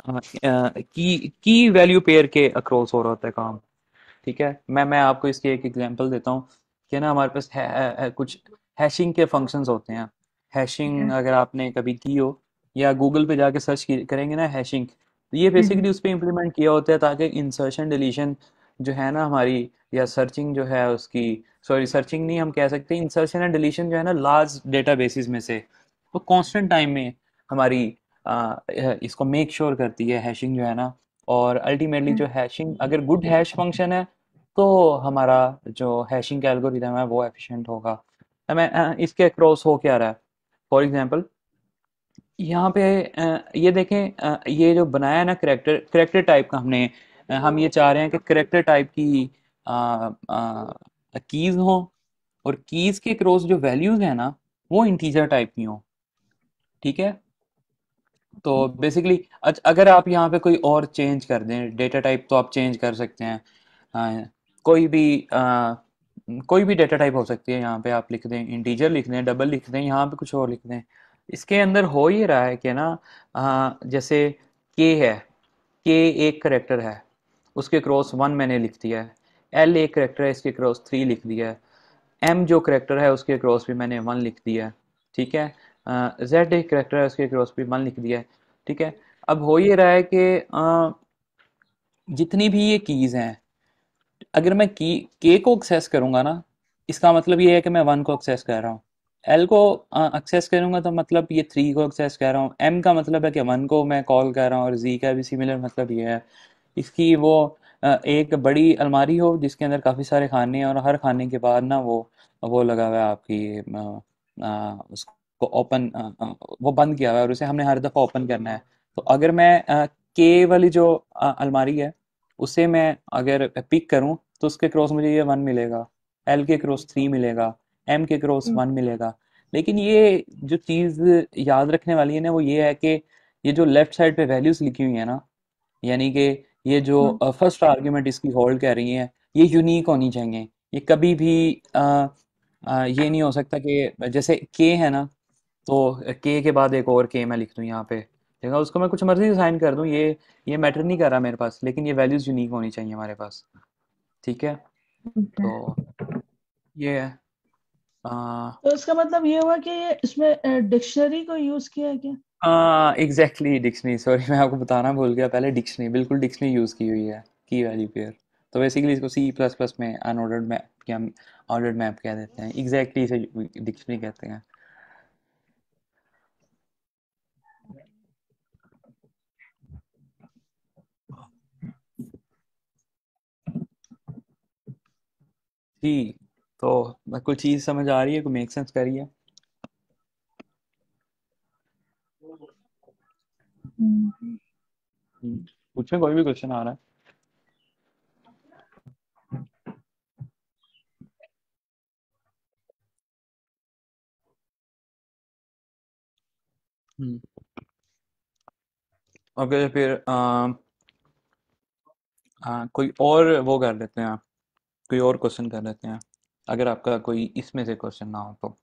की वैल्यू पेयर के अक्रॉस हो रहा होता है काम। ठीक है, मैं आपको इसकी एक एग्जांपल देता हूँ कि ना हमारे पास कुछ हैशिंग के फंक्शंस होते हैं। ठीक हैशिंग है। अगर आपने कभी की हो या गूगल पे जाके सर्च करेंगे ना हैशिंग, तो ये जी जी। बेसिकली उस पर इम्प्लीमेंट किया होता है ताकि इंसर्शन डिलीशन जो है ना हमारी, या सर्चिंग जो है उसकी, सॉरी सर्चिंग नहीं हम कह सकते, इंसर्शन एंड डिलीशन जो है ना लार्ज डेटाबेसेस में से, वो कांस्टेंट टाइम में हमारी इसको मेक श्योर करती है हैशिंग जो है ना। और अल्टीमेटली जो हैशिंग अगर गुड हैश फंक्शन है तो हमारा जो हैशिंग का एल्गोरिदम है वो एफिशिएंट होगा। हमें इसके क्रॉस हो क्या रहा है, फॉर एग्जांपल यहाँ पे ये देखें, ये जो बनाया है ना करेक्टर करेक्टर टाइप का हमने, हम ये चाह रहे हैं कि करेक्टर टाइप की कीज हो, और कीज के क्रॉस जो वैल्यूज है ना वो इंटीजर टाइप की हो। ठीक है, तो बेसिकली अगर आप यहाँ पे कोई और चेंज कर दें डेटा टाइप तो आप चेंज कर सकते हैं। कोई भी कोई भी डेटा टाइप हो सकती है, यहाँ पे आप लिख दें इंटीजर लिख दें, डबल लिख दें, यहाँ पे कुछ और लिख दें। इसके अंदर हो ये रहा है कि ना जैसे के है, के एक करेक्टर है, उसके क्रॉस वन मैंने लिख दिया है। एल एक करेक्टर है, इसके क्रॉस थ्री लिख दिया है। एम जो करेक्टर है उसके क्रॉस भी मैंने वन लिख दिया है। ठीक है, जेड एक करेक्टर है उसके क्रॉस भी वन लिख दिया है। ठीक है, अब हो ये रहा है कि जितनी भी ये कीज हैं, अगर मैं की के को एक्सेस करूंगा ना, इसका मतलब ये है कि मैं वन को एक्सेस कर रहा हूँ। एल को एक्सेस करूंगा तो मतलब ये थ्री को एक्सेस कर रहा हूँ। एम का मतलब है कि वन को मैं कॉल कर रहा हूँ, और जी का भी सिमिलर मतलब ये है। इसकी वो एक बड़ी अलमारी हो जिसके अंदर काफ़ी सारे खाने हैं, और हर खाने के बाद ना वो लगा हुआ है आपकी उसको ओपन, वो बंद किया हुआ है और उसे हमने हर दफ़ा ओपन करना है। तो अगर मैं के वाली जो अलमारी है उसे मैं अगर पिक करूं तो उसके क्रॉस मुझे ये वन मिलेगा, एल के क्रॉस थ्री मिलेगा, एम के क्रॉस वन मिलेगा। लेकिन ये जो चीज़ याद रखने वाली है ना वो ये है कि ये जो लेफ्ट साइड पे वैल्यूज लिखी हुई है ना, यानी कि ये जो फर्स्ट आर्ग्यूमेंट इसकी होल्ड कर रही है, ये यूनिक होनी चाहिए। ये कभी भी ये नहीं हो सकता कि जैसे के है ना, तो के के बाद एक और के मैं लिख दूं यहाँ पे, देखा उसको मैं कुछ मर्जी साइन कर दूं, ये मैटर नहीं कर रहा मेरे पास, लेकिन ये वैल्यूज यूनिक होनी चाहिए हमारे पास। ठीक है, ठीक है। तो ये है तो इसका मतलब ये हुआ कि ये इसमें डिक्शनरी को यूज किया है क्या? एग्जैक्टली डिक्शनरी, सॉरी मैं आपको बताना भूल गया, पहले डिक्शनरी, बिल्कुल डिक्शनरी यूज़ की हुई है, की वैल्यू पेयर। तो बेसिकली इसको सी प्लस प्लस में अनऑर्डर्ड मैप या ऑर्डर्ड मैप कह देते हैं, एग्जैक्टली इसे डिक्शनरी कहते हैं। जी। तो कोई चीज़ समझ आ रही है, कोई मेक सेंस कर रही है? पूछे, कोई भी क्वेश्चन आ रहा है? हम्म, ओके, फिर कोई और वो कर लेते हैं, कोई और क्वेश्चन कर लेते हैं, अगर आपका कोई इसमें से क्वेश्चन ना हो तो।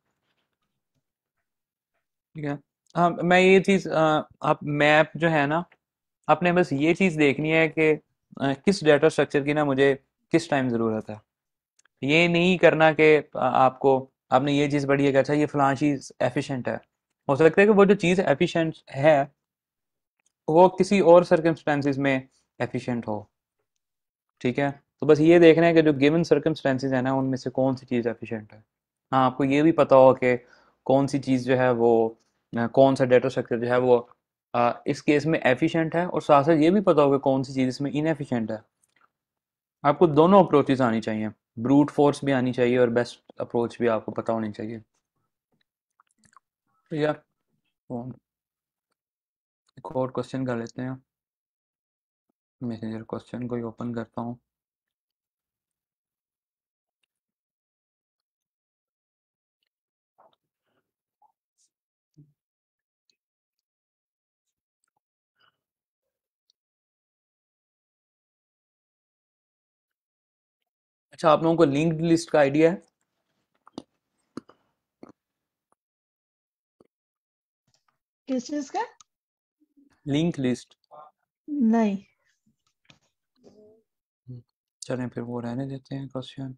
ठीक है। हाँ, मैं ये चीज़ आप मैप जो है ना, आपने बस ये चीज़ देखनी है कि किस डाटा स्ट्रक्चर की ना मुझे किस टाइम ज़रूरत है। ये नहीं करना कि आपको, आपने ये चीज़ पढ़ी है कि अच्छा ये फलां चीज़ एफिशिएंट है। हो सकता है कि वो जो चीज़ एफिशिएंट है वो किसी और सर्कमस्टेंसेस में एफिशिएंट हो। ठीक है। तो बस ये देखना है कि जो गिवन सर्कमस्टेंसेस है ना उनमें से कौन सी चीज़ एफिशिएंट है। हाँ, आपको ये भी पता हो कि कौन सी चीज़ जो है वो कौन सा डेटा स्ट्रक्चर जो है वो इस केस में एफिशिएंट है, और साथ साथ ये भी पता हो कि कौन सी चीज़ इसमें इनएफिशिएंट है। आपको दोनों अप्रोचेस आनी चाहिए, ब्रूट फोर्स भी आनी चाहिए और बेस्ट अप्रोच भी आपको पता होनी चाहिए। तो यार, वो एक और क्वेश्चन कर लेते हैं। मैसेंजर क्वेश्चन को ही ओपन करता हूँ। अच्छा, आप लोगों को लिंक्ड लिस्ट का आइडिया है? किस चीज का? Link list. नहीं। चलें फिर वो रहने देते हैं क्वेश्चन।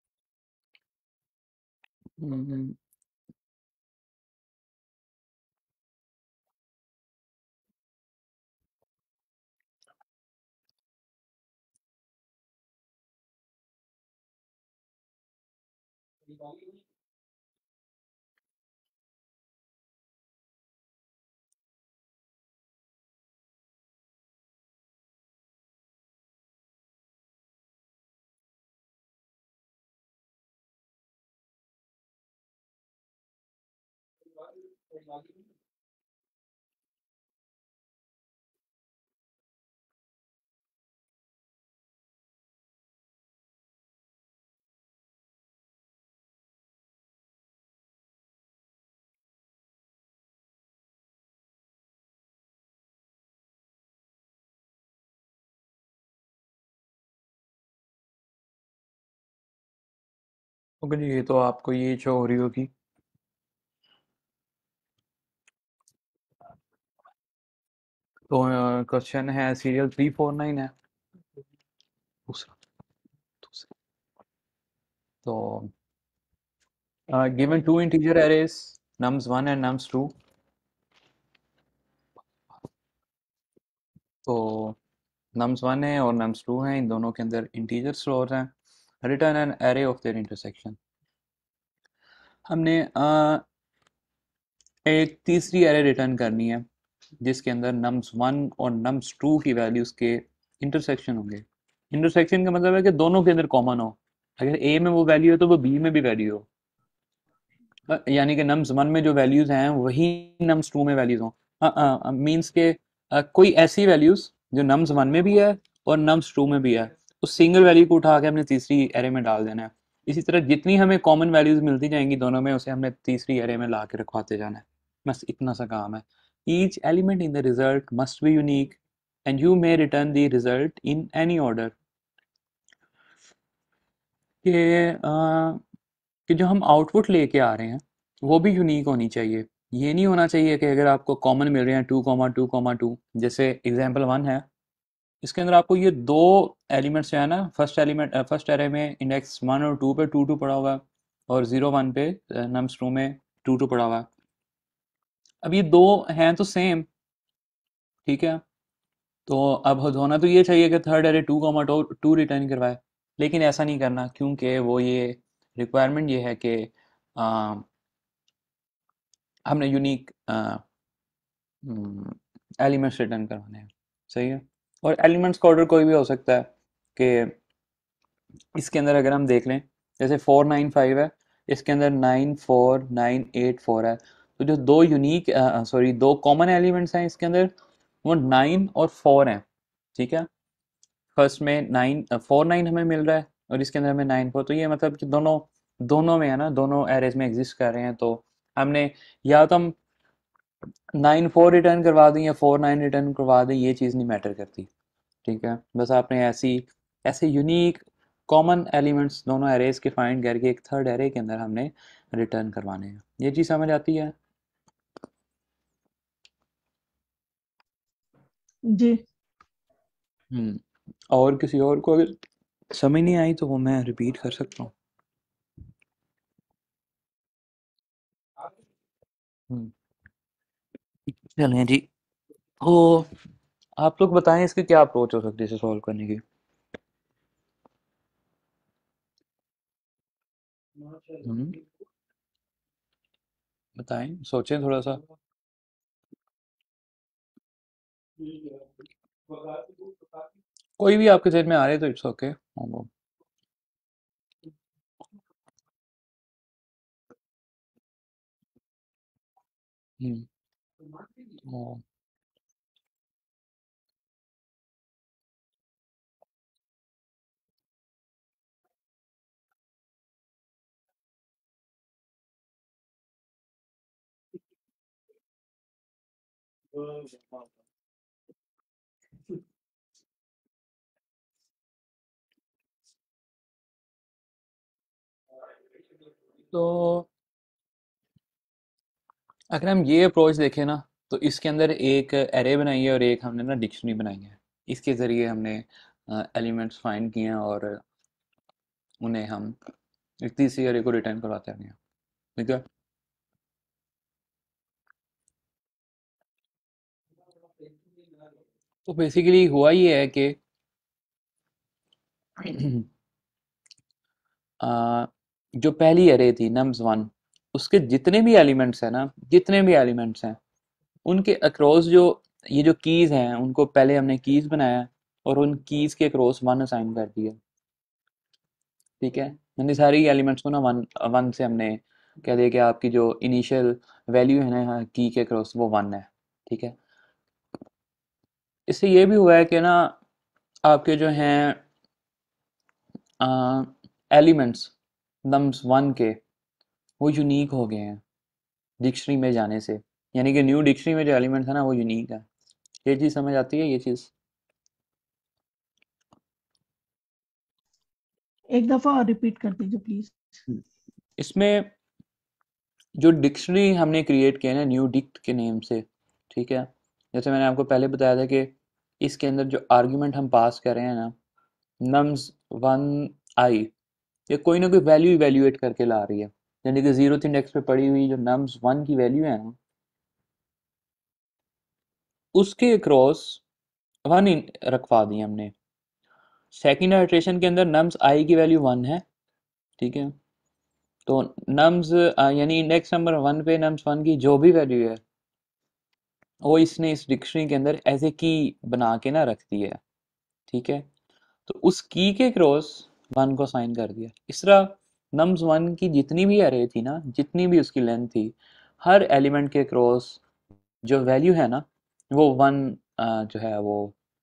ओके जी, ये तो आपको ये शो हो रही होगी। तो क्वेश्चन है सीरियल 349 है। दूसरा, दूसरा। तो given two integer arrays nums1 and nums2, तो nums1 है और nums2 है, इन दोनों के अंदर इंटीजर स्टोर हैं। Return an array of their intersection. हमने एक तीसरी एरे रिटर्न करनी है जिसके अंदर nums1 और nums2 की वैल्यूज के इंटरसेक्शन होंगे। इंटरसेक्शन का मतलब है कि दोनों के अंदर कॉमन हो। अगर ए में वो वैल्यू है तो वो बी में भी वैल्यू हो। यानी कि नम्स वन में जो वैल्यूज हैं वही नम्स टू में वैल्यूज हों। मीन्स के कोई ऐसी वैल्यूज जो नम्स वन में भी है और नम्स टू में भी है, उस सिंगल वैल्यू को उठा के हमने तीसरी एरे में डाल देना है। इसी तरह जितनी हमें कॉमन वैल्यूज मिलती जाएंगी दोनों में, उसे हमने तीसरी एरे में ला के रखवाते जाना है। बस इतना सा काम है। Each element in the result must be unique and you may return the result in any order. कि कि जो हम आउटपुट लेके आ रहे हैं वो भी यूनिक होनी चाहिए। ये नहीं होना चाहिए कि अगर आपको कॉमन मिल रहे हैं 2,2,2, जैसे एग्जांपल 1 है, इसके अंदर आपको ये दो एलिमेंट्स जो है ना, फर्स्ट एरे में इंडेक्स 1 और 2 पे 2 2 पड़ा हुआ है, और 0 1 पे नम्स 2 में 2 2 पड़ा हुआ है। अब ये दो हैं तो सेम, ठीक है। तो अब होना तो ये चाहिए कि थर्ड एरे 2,2 रिटर्न करवाए, लेकिन ऐसा नहीं करना क्योंकि वो ये रिक्वायरमेंट ये है कि हमने यूनिक एलिमेंट्स रिटर्न करवाने हैं। सही है। और एलिमेंट्स का ऑर्डर कोई भी हो सकता है। कि इसके अंदर अगर हम देख लें, जैसे 495 है, इसके अंदर 94984 है। तो जो दो यूनिक सॉरी दो कॉमन एलिमेंट्स हैं इसके अंदर, वो 9 और 4 हैं। ठीक है, फर्स्ट में 949 हमें मिल रहा है और इसके अंदर हमें 94, तो ये मतलब कि दोनों दोनों में है ना, दोनों एरेज में एग्जिस्ट कर रहे हैं। तो हमने या तो हम 94 रिटर्न करवा दें या 49 रिटर्न करवा दें, ये चीज़ नहीं मैटर करती। ठीक है, बस आपने ऐसी ऐसे यूनिक कॉमन एलिमेंट्स दोनों एरेज के फाइंड करके एक थर्ड एरे के अंदर हमने रिटर्न करवाने हैं। ये चीज़ समझ आती है? जी। और किसी और को अगर समझ नहीं आई तो वो मैं रिपीट कर सकता हूँ। हम्म, चलें जी। तो आप लोग बताएं इसकी क्या अप्रोच हो सकती है इसे सॉल्व करने की। हम्म, बताएं, सोचें थोड़ा सा। कोई भी आपके जहन में आ रहे तो इट्स ओके। हम्म, ओ, तो अगर हम ये अप्रोच देखें ना, तो इसके अंदर एक एरे बनाई है और एक हमने ना डिक्शनरी बनाई है। इसके ज़रिए हमने एलिमेंट्स फाइंड किए हैं और उन्हें हम एक तीसरी एरे को रिटर्न करवाते हैं। ठीक है, तो बेसिकली हुआ ये है कि आ, जो पहली एरे थी नम्स वन, उसके जितने भी एलिमेंट्स हैं ना, जितने भी एलिमेंट्स हैं, उनके अक्रॉस जो ये जो कीज़ हैं, उनको पहले हमने कीज़ बनाया और उन कीज़ के अक्रॉस वन असाइन कर दिया। ठीक है, यानी सारी एलिमेंट्स को ना वन वन से हमने कह दिया कि आपकी जो इनिशियल वैल्यू है ना यहाँ की के अक्रॉस वो वन है। ठीक है, इससे ये भी हुआ है कि ना आपके जो हैं एलिमेंट्स नम्स वन के, वो यूनिक हो गए हैं डिक्शनरी में जाने से। यानी कि न्यू डिक्शनरी में जो एलिमेंट्स है ना वो यूनिक है। ये चीज़ समझ आती है, ये चीज़? एक दफा और रिपीट कर दीजिए प्लीज। इसमें जो डिक्शनरी हमने क्रिएट किया है ना न्यू डिक्ट के नेम से, ठीक है, जैसे मैंने आपको पहले बताया था कि इसके अंदर जो आर्ग्यूमेंट हम पास कर रहे हैं ना, नम्स वन आई, ये कोई ना कोई वैल्यू इवेल्युएट करके ला रही है। यानी कि जीरो इंडेक्स पे पड़ी हुई जो नम्स वन की वैल्यू है ना, उसके अक्रॉस वन रखवा दी हमने। सेकेंड आइट्रेशन के अंदर नम्स आई की वैल्यू वन है। ठीक है, तो नम्स यानी इंडेक्स नंबर वन पे नम्स वन की जो भी वैल्यू है, वो इसने इस डिक्शनरी के अंदर एज ए की बना के ना रख दी है। ठीक है, तो उस की के क्रॉस वन को साइन कर दिया। इस तरह नम्स वन की जितनी भी एरे थी ना, जितनी भी उसकी लेंथ थी, हर एलिमेंट के क्रॉस जो वैल्यू है ना, वो वन जो है वो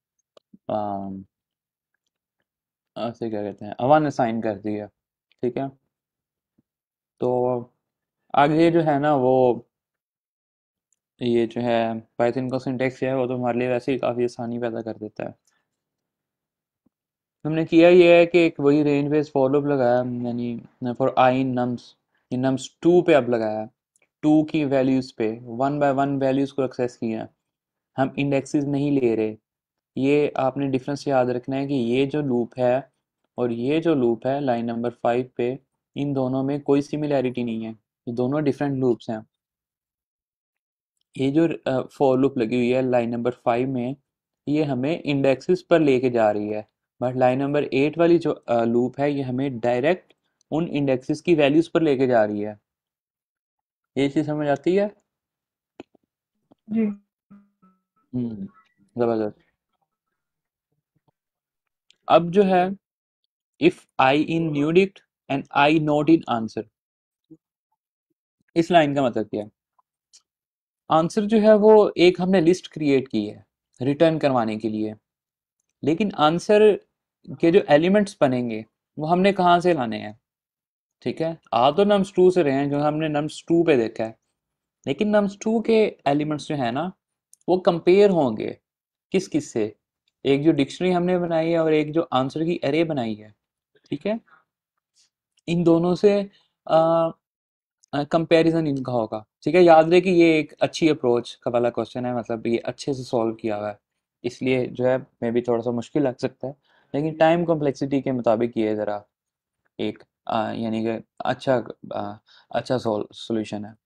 ऐसे क्या कहते हैं, वन असाइन कर दिया। ठीक है, तो आगे जो है ना वो ये जो है पाइथन का सिंटेक्स है, वो तो हमारे लिए वैसे ही काफ़ी आसानी पैदा कर देता है। हमने किया ये है कि एक वही रेंज बेस्ड फॉर लूप लगाया, यानी फॉर आई इन नम्स, ये नम्स टू पे अब लगाया। टू की वैल्यूज़ पे वन बाय वन वैल्यूज़ को एक्सेस किया। हम इंडेक्सेस नहीं ले रहे। ये आपने डिफरेंस याद रखना है कि ये जो लूप है और ये जो लूप है लाइन नंबर 5 पे, इन दोनों में कोई सिमिलैरिटी नहीं है, ये दोनों डिफरेंट लूप्स हैं। ये जो फॉर लूप लगी हुई है लाइन नंबर 5 में, ये हमें इंडेक्सेस पर लेके जा रही है। बट लाइन नंबर 8 वाली जो लूप है, ये हमें डायरेक्ट उन इंडेक्सेस की वैल्यूज पर लेके जा रही है। ये चीज़ समझ आती है? जी। जबरदस्त। अब जो है, if i in new dict and i not in answer. इस लाइन का मतलब क्या है? आंसर जो है वो एक हमने लिस्ट क्रिएट की है रिटर्न करवाने के लिए, लेकिन आंसर के जो एलिमेंट्स बनेंगे वो हमने कहाँ से लाने हैं? ठीक है, आ तो नम्स टू से रहे हैं, जो हमने नम्स टू पे देखा है, लेकिन नम्स टू के एलिमेंट्स जो है ना वो कंपेयर होंगे किस किस से? एक जो डिक्शनरी हमने बनाई है और एक जो आंसर की एरे बनाई है, ठीक है, इन दोनों से कंपैरिजन इनका होगा। ठीक है, याद रहे कि ये एक अच्छी अप्रोच का वाला क्वेश्चन है, मतलब ये अच्छे से सॉल्व किया हुआ है, इसलिए जो है मे भी थोड़ा सा मुश्किल लग सकता है, लेकिन टाइम कॉम्प्लेक्सिटी के मुताबिक ये ज़रा एक यानी कि अच्छा अच्छा सॉल्यूशन है।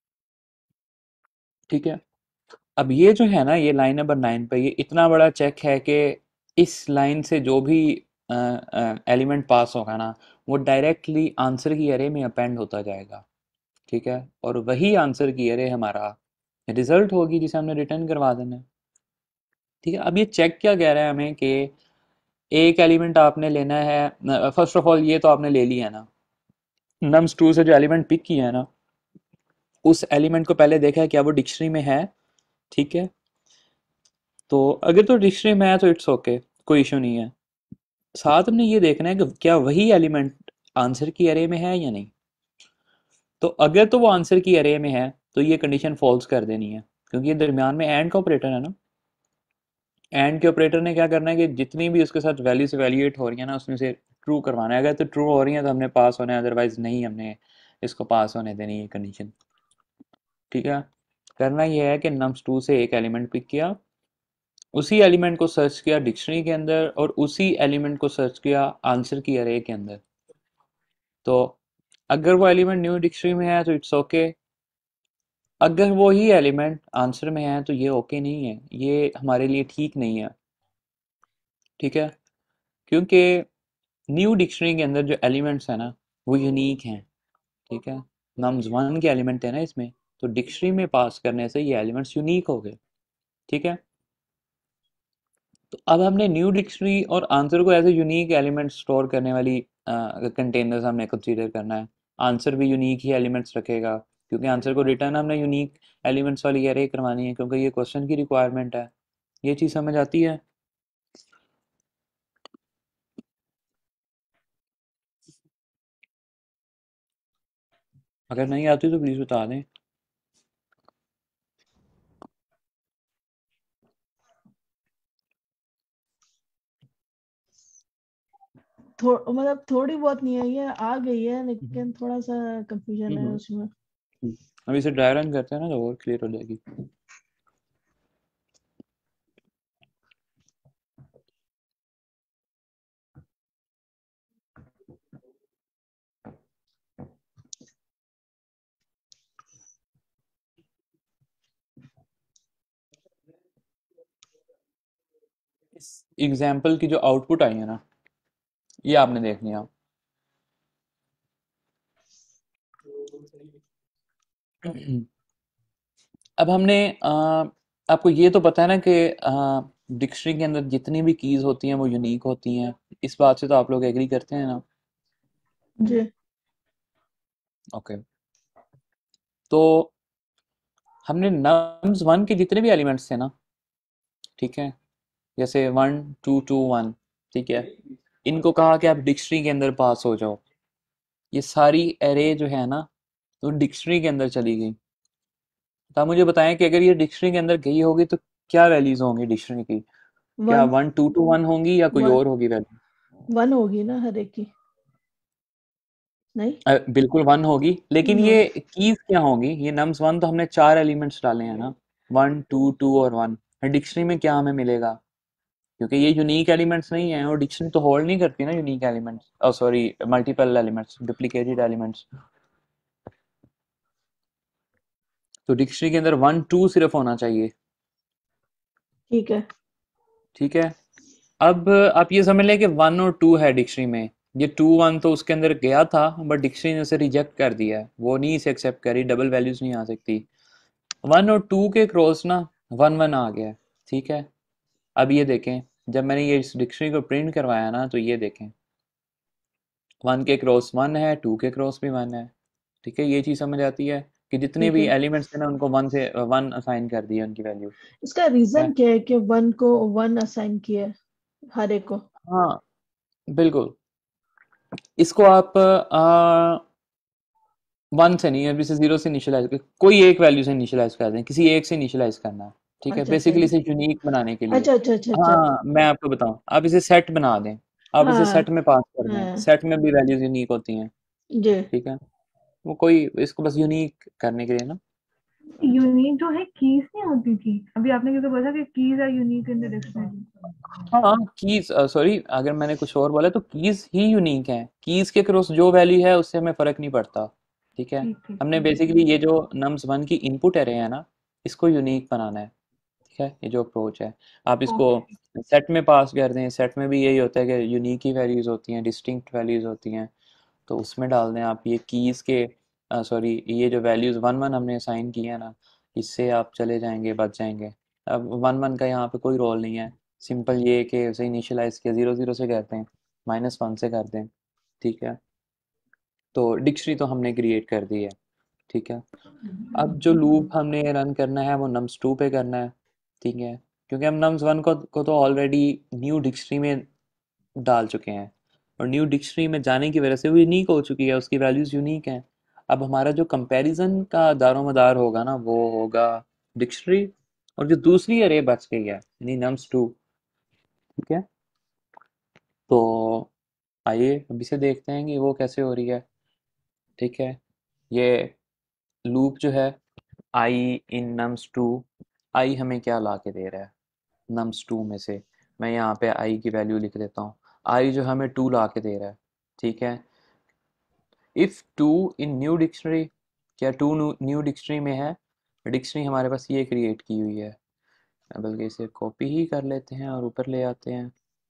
ठीक है, अब ये जो है ना, ये लाइन नंबर 9 पे ये इतना बड़ा चेक है कि इस लाइन से जो भी एलिमेंट पास होगा ना वो डायरेक्टली आंसर की एरे में अपेंड होता जाएगा। ठीक है, और वही आंसर की एरे हमारा रिजल्ट होगी जिसे हमने रिटर्न करवा देना है। ठीक है, अब ये चेक क्या कह रहा है हमें कि एक एलिमेंट आपने लेना है, फर्स्ट ऑफ ऑल ये तो आपने ले लिया है ना, नम्स टू से जो एलिमेंट पिक किया है ना उस एलिमेंट को पहले देखा है क्या वो डिक्शनरी में है। ठीक है, तो अगर तो डिक्शनरी में है तो इट्स ओके, कोई इशू नहीं है। साथ में ये देखना है कि क्या वही एलिमेंट आंसर की एरे में है या नहीं। तो अगर तो वो आंसर की एरे में है तो ये कंडीशन फॉल्स कर देनी है, क्योंकि ये दरमियान में एंड का ऑपरेटर है ना। एंड के ऑपरेटर ने क्या करना है कि जितनी भी उसके साथ वैल्यूज वैल्यूएट हो रही है ना उसमें से ट्रू करवाना है। अगर तो ट्रू हो रही है तो हमने पास होना है, अदरवाइज नहीं हमने इसको पास होने देनी है कंडीशन। ठीक है, करना यह है कि नम्स टू से एक एलिमेंट पिक किया, उसी एलिमेंट को सर्च किया डिक्शनरी के अंदर और उसी एलिमेंट को सर्च किया आंसर की अरे के अंदर। तो अगर वो एलिमेंट न्यू डिक्शनरी में है तो इट्स ओके, अगर वो ही एलिमेंट आंसर में है तो ये ओके नहीं है, ये हमारे लिए ठीक नहीं है। ठीक है, क्योंकि न्यू डिक्शनरी के अंदर जो एलिमेंट्स हैं ना वो यूनिक हैं। ठीक है, नम्स वन के एलिमेंट है ना इसमें, तो डिक्शनरी में पास करने से ये एलिमेंट्स यूनिक हो गए। ठीक है, तो अब हमने न्यू डिक्शनरी और आंसर को as a unique element store करने वाली कंटेनर्स हमने कंसीडर करना है। आंसर भी यूनिक ही एलिमेंट्स रखेगा, क्योंकि आंसर को रिटर्न हमने यूनिक एलिमेंट्स वाली एरे करवानी है, क्योंकि ये क्वेश्चन की रिक्वायरमेंट है। ये चीज़ समझ आती है? अगर नहीं आती तो प्लीज़ बता दें। मतलब थोड़ी बहुत नहीं आई है, आ गई है, लेकिन थोड़ा सा कंफ्यूजन है हम्म। उसमें। अब इसे ड्राई रन करते हैं ना तो और क्लियर हो जाएगी। इस एग्जाम्पल की जो आउटपुट आई है ना ये आपने देखनी है। अब हमने आपको ये तो पता है ना कि डिक्शनरी के अंदर जितनी भी कीज होती हैं वो यूनिक होती हैं, इस बात से तो आप लोग एग्री करते हैं ना? जी। ओके, तो हमने नम्स वन के जितने भी एलिमेंट्स थे ना, ठीक है, जैसे वन टू टू वन, ठीक है, इनको कहा कि आप डिक्शनरी के अंदर पास हो जाओ। ये सारी एरे जो है ना तो डिक्शनरी के अंदर चली गई। तो आप मुझे बताएं कि अगर ये डिक्शनरी के अंदर गई होगी तो क्या वैल्यूज होंगी डिक्शनरी की? क्या one. One two two one होंगी या कोई वन। और होगी वैल्यू? वन होगी ना हर एक की? नहीं। बिल्कुल वन होगी, लेकिन ये वन। कीज क्या होंगी? ये नम्स वन तो हमने चार एलिमेंट्स डाले हैं ना, वन टू टू और वन। डिक्शनरी में क्या हमें मिलेगा? क्योंकि ये यूनिक एलिमेंट्स नहीं है और डिक्शनरी तो होल्ड नहीं करती ना unique elements, oh sorry multiple elements, duplicated elements. तो डिक्शनरी के अंदर वन टू सिर्फ होना चाहिए। ठीक है। ठीक है, अब आप ये समझ लें कि वन और टू है डिक्शनरी में। ये टू वन तो उसके अंदर गया था बट डिक्शनरी ने उसे रिजेक्ट कर दिया है, वो नहीं इसे एक्सेप्ट करी, डबल वैल्यूज नहीं आ सकती। वन और टू के क्रॉस ना वन वन आ गया है। ठीक है, अब ये देखें, जब मैंने ये इस डिक्शनरी को प्रिंट करवाया ना तो ये देखें 1 के क्रॉस 1 है, 2 के क्रॉस भी 1 है। ठीक है, ये चीज़ समझ आती है कि जितने ठीक भी है। एलिमेंट्स थे ना उनको 1 असाइन कर दिया उनकी वैल्यू। इसका ठीक है। रीजन क्या है कि 1 को 1 असाइन किया है हर एक को? हाँ बिल्कुल, इसको आप 1 से नहीं, अभी से 0 से इनिशियलाइज कर, कोई एक वैल्यू से इनिशियलाइज कर दें, किसी एक से इनिशियलाइज करना है। ठीक है, अच्छा अच्छा बेसिकली इसे यूनिक बनाने के लिए। अच्छा अच्छा अच्छा अच्छा हाँ अच्छा। मैं आपको बताऊं, आप इसे सेट बना दें, आप इसे हाँ सेट में पास कर दें, हाँ सेट में भी वैल्यूज यूनिक होती हैं। जी। ठीक है, वो कोई इसको बस यूनिक करने के लिए ना। यूनिक जो है कीज नहीं होती थी, अभी आपने क्योंकि बोला कि keys are unique in the dictionary. हाँ कीज, सॉरी अगर मैंने कुछ और बोला तो कीज ही यूनिक है, कीज के क्रॉस जो वैल्यू है उससे हमें फर्क नहीं पड़ता। ठीक है, ठीक ठीक हमने ठीक। बेसिकली ये जो nums1 की इनपुट एरे है ना, इसको यूनिक बनाना है। ठीक है, ये जो अप्रोच है, आप इसको ओके। सेट में पास कर दें, सेट में भी यही होता है कि यूनिक ही वैल्यूज होती हैं, डिस्टिंक्ट वैल्यूज होती हैं, तो उसमें डाल दें आप ये कीज के, सॉरी ये जो वैल्यूज 1 1 हमने असाइन किए हैं ना, इससे आप चले जाएंगे, बच जाएंगे। अब 1 1 का यहाँ पे कोई रोल नहीं है, सिंपल ये कि उसे इनिशियलाइज किया 0 0 से करते हैं, -1 से कर दें। ठीक है, तो डिक्शनरी तो हमने क्रिएट कर दी है। ठीक है, अब जो लूप हमने रन करना है वो nums2 पे करना है। ठीक है, क्योंकि हम nums1 को तो ऑलरेडी न्यू डिक्शनरी में डाल चुके हैं, और न्यू डिक्शनरी में जाने की वजह से वो यूनिक हो चुकी है, उसकी वैल्यूज यूनिक हैं। अब हमारा जो कंपैरिजन का दारोमदार होगा ना वो होगा डिक्शनरी, और जो दूसरी अरे बच गई है यानी nums2। ठीक है, तो आइए अभी से देखते हैं कि वो कैसे हो रही है। ठीक है, ये लूप जो है आई इन nums2, आई हमें क्या ला के दे रहा है nums2 में से, मैं यहाँ पे आई की वैल्यू लिख देता हूँ। आई जो हमें 2 ला के दे रहा है। ठीक है, इफ़ 2 इन न्यू डिक्शनरी, क्या 2 न्यू डिक्शनरी में है? डिक्शनरी हमारे पास ये क्रिएट की हुई है, बल्कि इसे कॉपी ही कर लेते हैं और ऊपर ले आते हैं।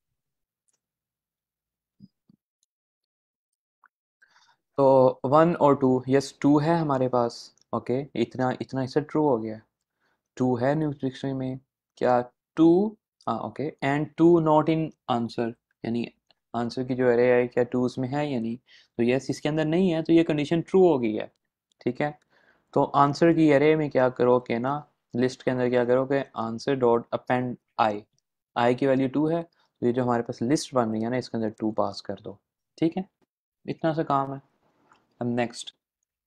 तो 1 और 2, यस 2 है हमारे पास। ओके, इतना इतना इससे ट्रू हो गया, 2 है न्यू डिक्शनरी में। क्या 2, हाँ okay, and 2 not in answer, यानी आंसर की जो अरे है क्या 2 उसमें है या नहीं, तो यस इसके अंदर नहीं है, तो ये कंडीशन ट्रू हो गई है। ठीक है, तो आंसर की अरे में क्या करो कि ना, लिस्ट के अंदर क्या करो कि answer dot append i, i की वैल्यू 2 है, तो ये जो हमारे पास लिस्ट बन रही है ना इसके अंदर 2 पास कर दो। ठीक है, इतना सा काम है। अब नेक्स्ट,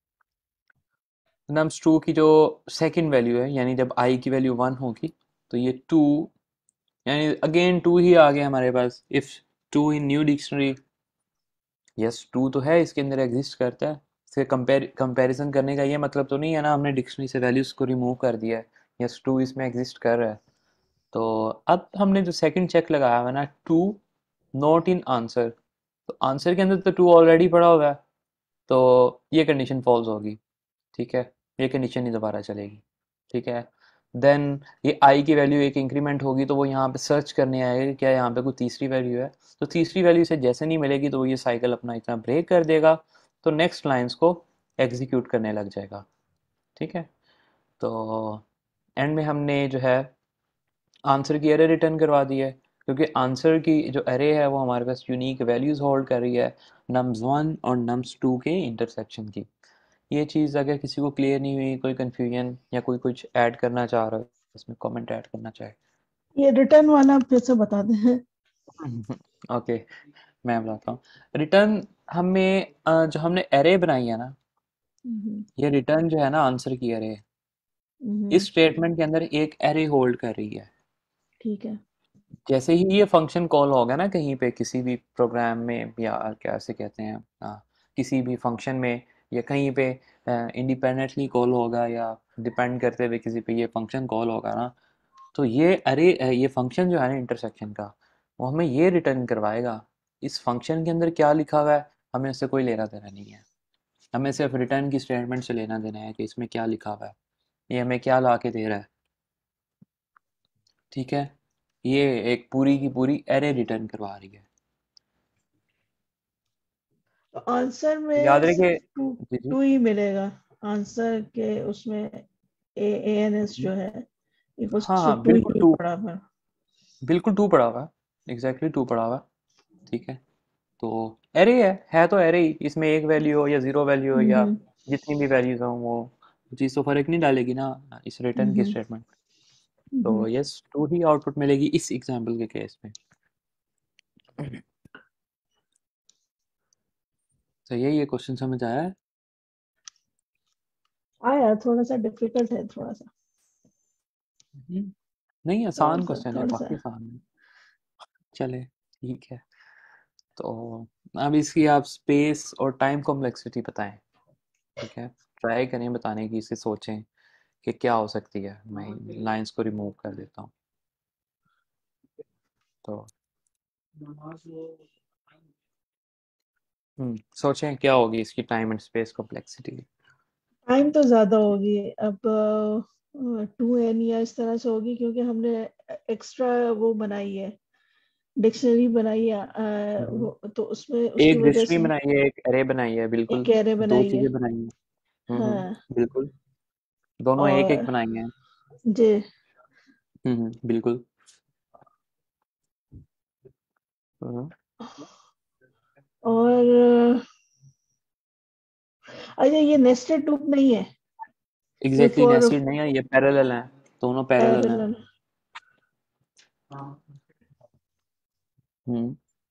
nums2 की जो सेकंड वैल्यू है, यानी जब आई की वैल्यू 1 होगी तो ये 2, यानी अगेन 2 ही आ गया हमारे पास। If 2 in new dictionary, yes 2 तो है इसके अंदर, एग्जिस्ट करता है। इसके कंपैरिजन करने का ये मतलब तो नहीं है ना हमने डिक्शनरी से वैल्यूज को रिमूव कर दिया है, यस 2 इसमें एग्जिस्ट कर रहा है। तो अब हमने जो सेकंड चेक लगाया हुआ है ना, 2 नॉट इन आंसर, तो आंसर के अंदर तो 2 ऑलरेडी पड़ा हुआ है, तो ये कंडीशन फॉल्स होगी। ठीक है, ये कंडीशन नहीं दोबारा चलेगी। ठीक है, देन ये आई की वैल्यू एक इंक्रीमेंट होगी, तो वो यहाँ पे सर्च करने आएगा कि क्या यहाँ पे कोई तीसरी वैल्यू है, तो तीसरी वैल्यू से जैसे नहीं मिलेगी तो वो ये साइकिल अपना इतना ब्रेक कर देगा, तो नेक्स्ट लाइंस को एग्जीक्यूट करने लग जाएगा। ठीक है, तो एंड में हमने जो है आंसर की एरे रिटर्न करवा दी है, क्योंकि आंसर की जो एरे है वो हमारे पास यूनिक वैल्यूज होल्ड कर रही है nums1 और nums2 के इंटरसेक्शन की। ये चीज़ अगर किसी को क्लियर नहीं हुई, कोई कन्फ्यूजन या कोई कुछ ऐड करना चाह रहा है इसमें, कमेंट ऐड करना चाहे। ये रिटर्न वाला फिर से बता दें। ओके, मैं बताता हूँ। रिटर्न हमें जो हमने एरे बनाई है ना, हम्म, ये रिटर्न जो है ना आंसर की एरे, हम्म, इस स्टेटमेंट के अंदर एक एरे होल्ड कर रही है। ठीक है। जैसे ही ये फंक्शन कॉल होगा ना कहीं पे किसी भी प्रोग्राम में, या कैसे कहते हैं, किसी भी फंक्शन में या कहीं पे इंडिपेंडेंटली कॉल होगा, या डिपेंड करते हुए किसी पे ये फंक्शन कॉल होगा ना, तो ये अरे ये फंक्शन जो है ना इंटरसेक्शन का, वो हमें ये रिटर्न करवाएगा इस फंक्शन के अंदर क्या लिखा हुआ है, हमें उससे कोई लेना देना नहीं है। हमें सिर्फ रिटर्न की स्टेटमेंट से लेना देना है कि इसमें क्या लिखा हुआ है, ये हमें क्या ला के दे रहा है। ठीक है, ये एक पूरी की पूरी एरे रिटर्न करवा रही है। तो आंसर याद में रखिए। सिर्फ टू, जी जी। टू ही मिलेगा आंसर के उसमें। ए एन एस जो है हाँ इक्वल्स टू हाँ टू बिल्कुल ही 2, पड़ा हुआ है। बिल्कुल 2 पड़ा हुआ है, एग्जैक्टली 2 पड़ा हुआ है। ठीक है, तो एरे है तो एरे ही, इसमें एक वैल्यू हो या जीरो वैल्यू हो या हम्म जितनी भी वैल्यूज हो वो चीज़ तो फर्क नहीं डालेगी ना इस रिटर्न की हम्म स्टेटमेंट। तो हम्म। यस टू ही आउटपुट मिलेगी इस एग्जाम्पल के केस में। तो यही ये क्वेश्चन समझ आया है? आया, थोड़ा सा डिफिकल्ट है, थोड़ा सा, नहीं थोड़ा आसान सा क्वेश्चन है, थोड़ा सा। काफी आसान है। चले ठीक है। तो अब इसकी आप स्पेस और टाइम कॉम्प्लेक्सिटी बताएं। ठीक है, ट्राई करें बताने की, इसे सोचें कि क्या हो सकती है। मैं लाइंस को रिमूव कर देता हूँ। तो सोचें क्या होगी इसकी time and space complexity. Time तो ज्यादा होगी अब, 2n या इस तरह से होगी, क्योंकि हमने एक्स्ट्रा वो बनाई है, डिक्शनरी बनाई है, तो उसमें उसकी एक वजह डिक्शनरी से बनाई है, एक एरे बनाई है, बिल्कुल। एक एरे दो बनाई है। चीजें बनाई हैं। हाँ। बिल्कुल। दोनों एक एक और बनाई हैं। जी। बिल्कुल। हम्म, और अच्छा, ये नेस्टेड लूप नहीं है, ये एग्जैक्टली फॉर नेस्टेड नहीं है, ये पैरेलल हैं। दोनों पैरेलल हैं। पैरेलल। हम्म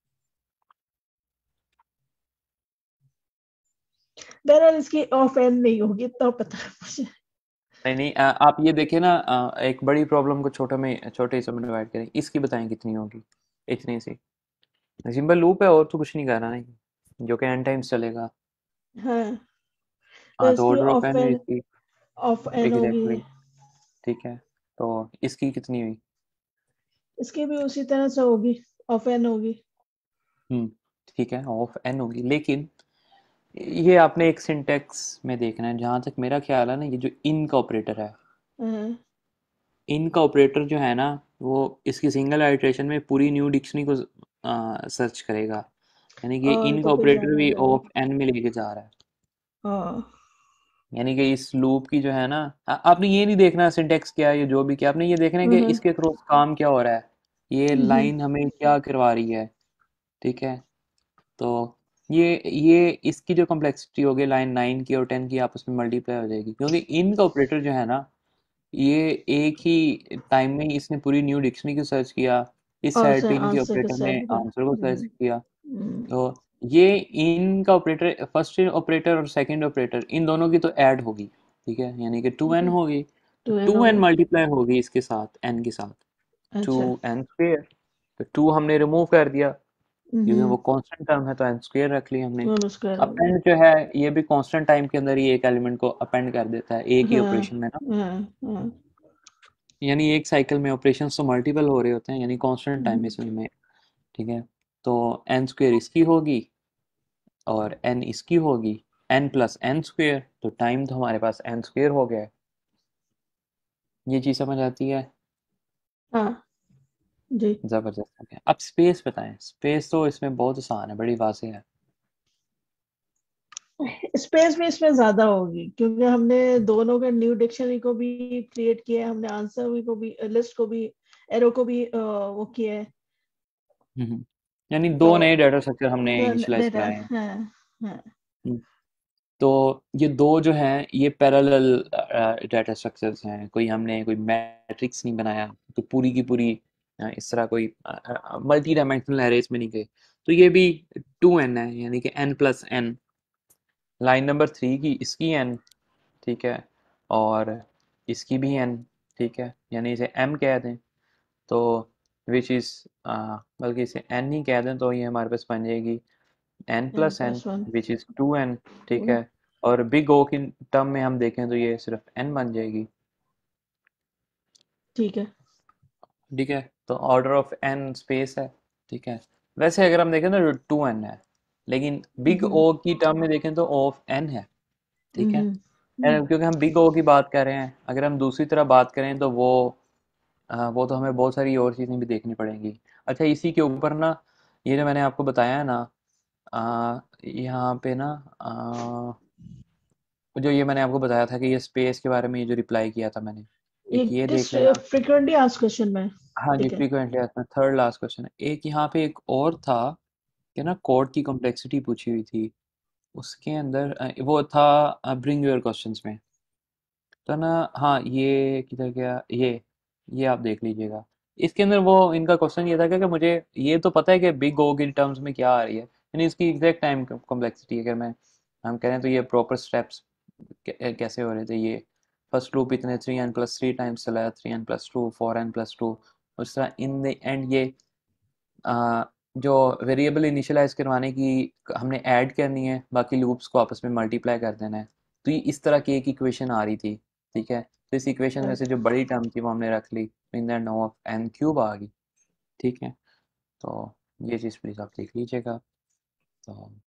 बहरहाल इसकी ऑफ एंड नहीं होगी, इतना पता है मुझे। नहीं नहीं, आप ये देखिए ना, एक बड़ी प्रॉब्लम को छोटे हिस्सों में डिवाइड करें, इसकी बताएं कितनी होगी। इतनी सी सिंपल लूप है, और तो कुछ नहीं करना नहीं, जो कि एन टाइम्स चलेगा। हाँ, तो हाँ, तो इसकी ऑर्डर ऑफ ऑफ एन है एंड, इसकी। ऑफ एंड होगी। एग्जैक्टली। ठीक है, तो इसकी कितनी हुई? इसकी भी उसी तरह से होगी, ऑफ एंड होगी। हम्म ठीक है, ऑफ एन होगी, लेकिन ये आपने एक सिंटेक्स में देखना है। जहां तक मेरा ख्याल है ना, ये जो इन का ऑपरेटर है, हाँ। इन का ऑपरेटर जो है ना, वो इसकी सिंगल आइट्रेशन में पूरी न्यू डिक्शनरी को सर्च करेगा। यानी कि और इन का तो फिर ऑपरेटर जाना भी जाना। ऑफ एन में लेके जा रहा है। हाँ। यानी कि इस लूप की जो है ना, आपने ये नहीं देखना सिंटेक्स क्या है, ये जो भी क्या, आपने ये देखना है कि हम्म इसके क्रॉस काम क्या हो रहा है, ये हम्म लाइन हमें क्या करवा रही है। ठीक है, तो ये इसकी जो कॉम्प्लेक्सिटी होगी लाइन 9 की और 10 की आपस में मल्टीप्लाई हो जाएगी, क्योंकि इन का ऑपरेटर जो है ना, ये एक ही टाइम में इसने पूरी न्यू डिक्शनरी को सर्च किया, इस साइड आंसर, पे इनके आंसर के ऑपरेटर ने साथ भी। आंसर को सर्च किया। हम्म। तो ये इनका ऑपरेटर, फर्स्ट ऑपरेटर और सेकंड ऑपरेटर, इन दोनों की तो ऐड होगी। ठीक है, यानी कि टू ठीक एन है, होगी। तो 2n टू एन होगा। मल्टीप्लाई होगी इसके साथ, एन के साथ, टू अच्छा। N square. तो टू हमने रिमूव कर दिया, क्योंकि वो कांस्टेंट टर्म है, तो एन स्क्वेयर रख लिया हमने। दोनों स्क्वायर हो गया। अपेंड जो है, ये भी कांस्टेंट टाइम के अंदर ही एक एलिमेंट को अपेंड कर देता है, एक ही हाँ ऑपरेशन में ना। हाँ हाँ। यानी एक साइकिल में ऑपरेशन तो मल्टीपल हो रहे होते हैं, यानी कांस्टेंट टाइम हम्म, इसमें। ठीक है, तो एन स्क्वेयर इसकी होगी और एन इसकी होगी, एन प्लस एन स्क्वेयर, तो टाइम तो हमारे पास एन स्क्वेयर हो गया है। ये चीज़ समझ आती है? हाँ जी। ज़बरदस्त हो गया। अब स्पेस बताएं। स्पेस तो इसमें बहुत आसान है, बड़ी वाज़ेह है। स्पेस भी इसमें ज्यादा होगी, क्योंकि हमने दोनों के न्यू डिक्शनरी को भी क्रिएट किया है, हमने आंसर भी को भी, लिस्ट को भी, एरो को भी वो किया है। हम्म, यानी तो दो नए डाटा स्ट्रक्चर हमने इनिशियलाइज डेटा, कराए हैं। हाँ हाँ। हम्म, तो ये दो जो हैं ये पैरेलल डाटा स्ट्रक्चर्स हैं। कोई मैट्रिक्स नहीं बनाया, तो पूरी की पूरी इस तरह कोई मल्टी डायमेंशनल एरेज में नहीं गए। तो ये भी टू एन है, यानी कि n plus n. Line number 3 की इसकी एन, ठीक है, और इसकी भी एन। ठीक है, यानी इसे एम कह दें तो, विच इज़, बल्कि इसे एन ही कह दें तो ये हमारे पास बन जाएगी n n plus n, plus one. Which is two n. ठीक है, और बिग ओ की टर्म में हम देखें तो ये सिर्फ एन बन जाएगी। ठीक है। ठीक है, तो ऑर्डर ऑफ एन स्पेस है। ठीक है, वैसे अगर हम देखें तो टू एन है, लेकिन बिग हम्म ओ की टर्म में देखें तो ओ ऑफ एन है। ठीक है, हम्म। क्योंकि हम बिग ओ की बात कर रहे हैं, अगर हम दूसरी तरह बात करें तो वो तो हमें बहुत सारी और चीज़ें भी देखनी पड़ेंगी। अच्छा, इसी के ऊपर ना, ये जो मैंने आपको बताया है ना, यहाँ पे ना, जो ये मैंने आपको बताया था कि ये स्पेस के बारे में, ये जो रिप्लाई किया था मैंने, ये एक ये किस देख लेना। फ्रिक्वेंटली आस्क्ड क्वेश्चन में? हाँ जी, ठीक है। फ्रीक्वेंटली आस्क्ड में थर्ड लास्ट क्वेश्चन है। एक यहाँ पे एक और था, कि ना कोड की कॉम्प्लेक्सिटी पूछी हुई थी, उसके अंदर वो था ब्रिंग योर क्वेश्चंस में। तो ना हाँ, ये किधर गया, ये आप देख लीजिएगा। इसके अंदर वो इनका क्वेश्चन ये था कि मुझे ये तो पता है कि बिग ओ की टर्म्स में क्या आ रही है, यानी इसकी एग्जैक्ट टाइम कॉम्प्लेक्सिटी अगर मैं हम करें तो ये प्रॉपर स्टेप्स कैसे हो रहे थे। ये फर्स्ट लूप इतने 3n+3 टाइम्स चलाया, 3n+2, 4n+2, उस तरह इन द एंड ये आ, जो वेरिएबल इनिशियलाइज करवाने की हमने ऐड करनी है, बाकी लूप्स को आपस में मल्टीप्लाई कर देना है। तो ये इस तरह की एक इक्वेशन आ रही थी, ठीक है। तो इस इक्वेशन में से जो बड़ी टर्म थी वो हमने रख ली, in that no of n³ आ गई, ठीक है। तो ये चीज़ प्लीज़ आप देख लीजिएगा। तो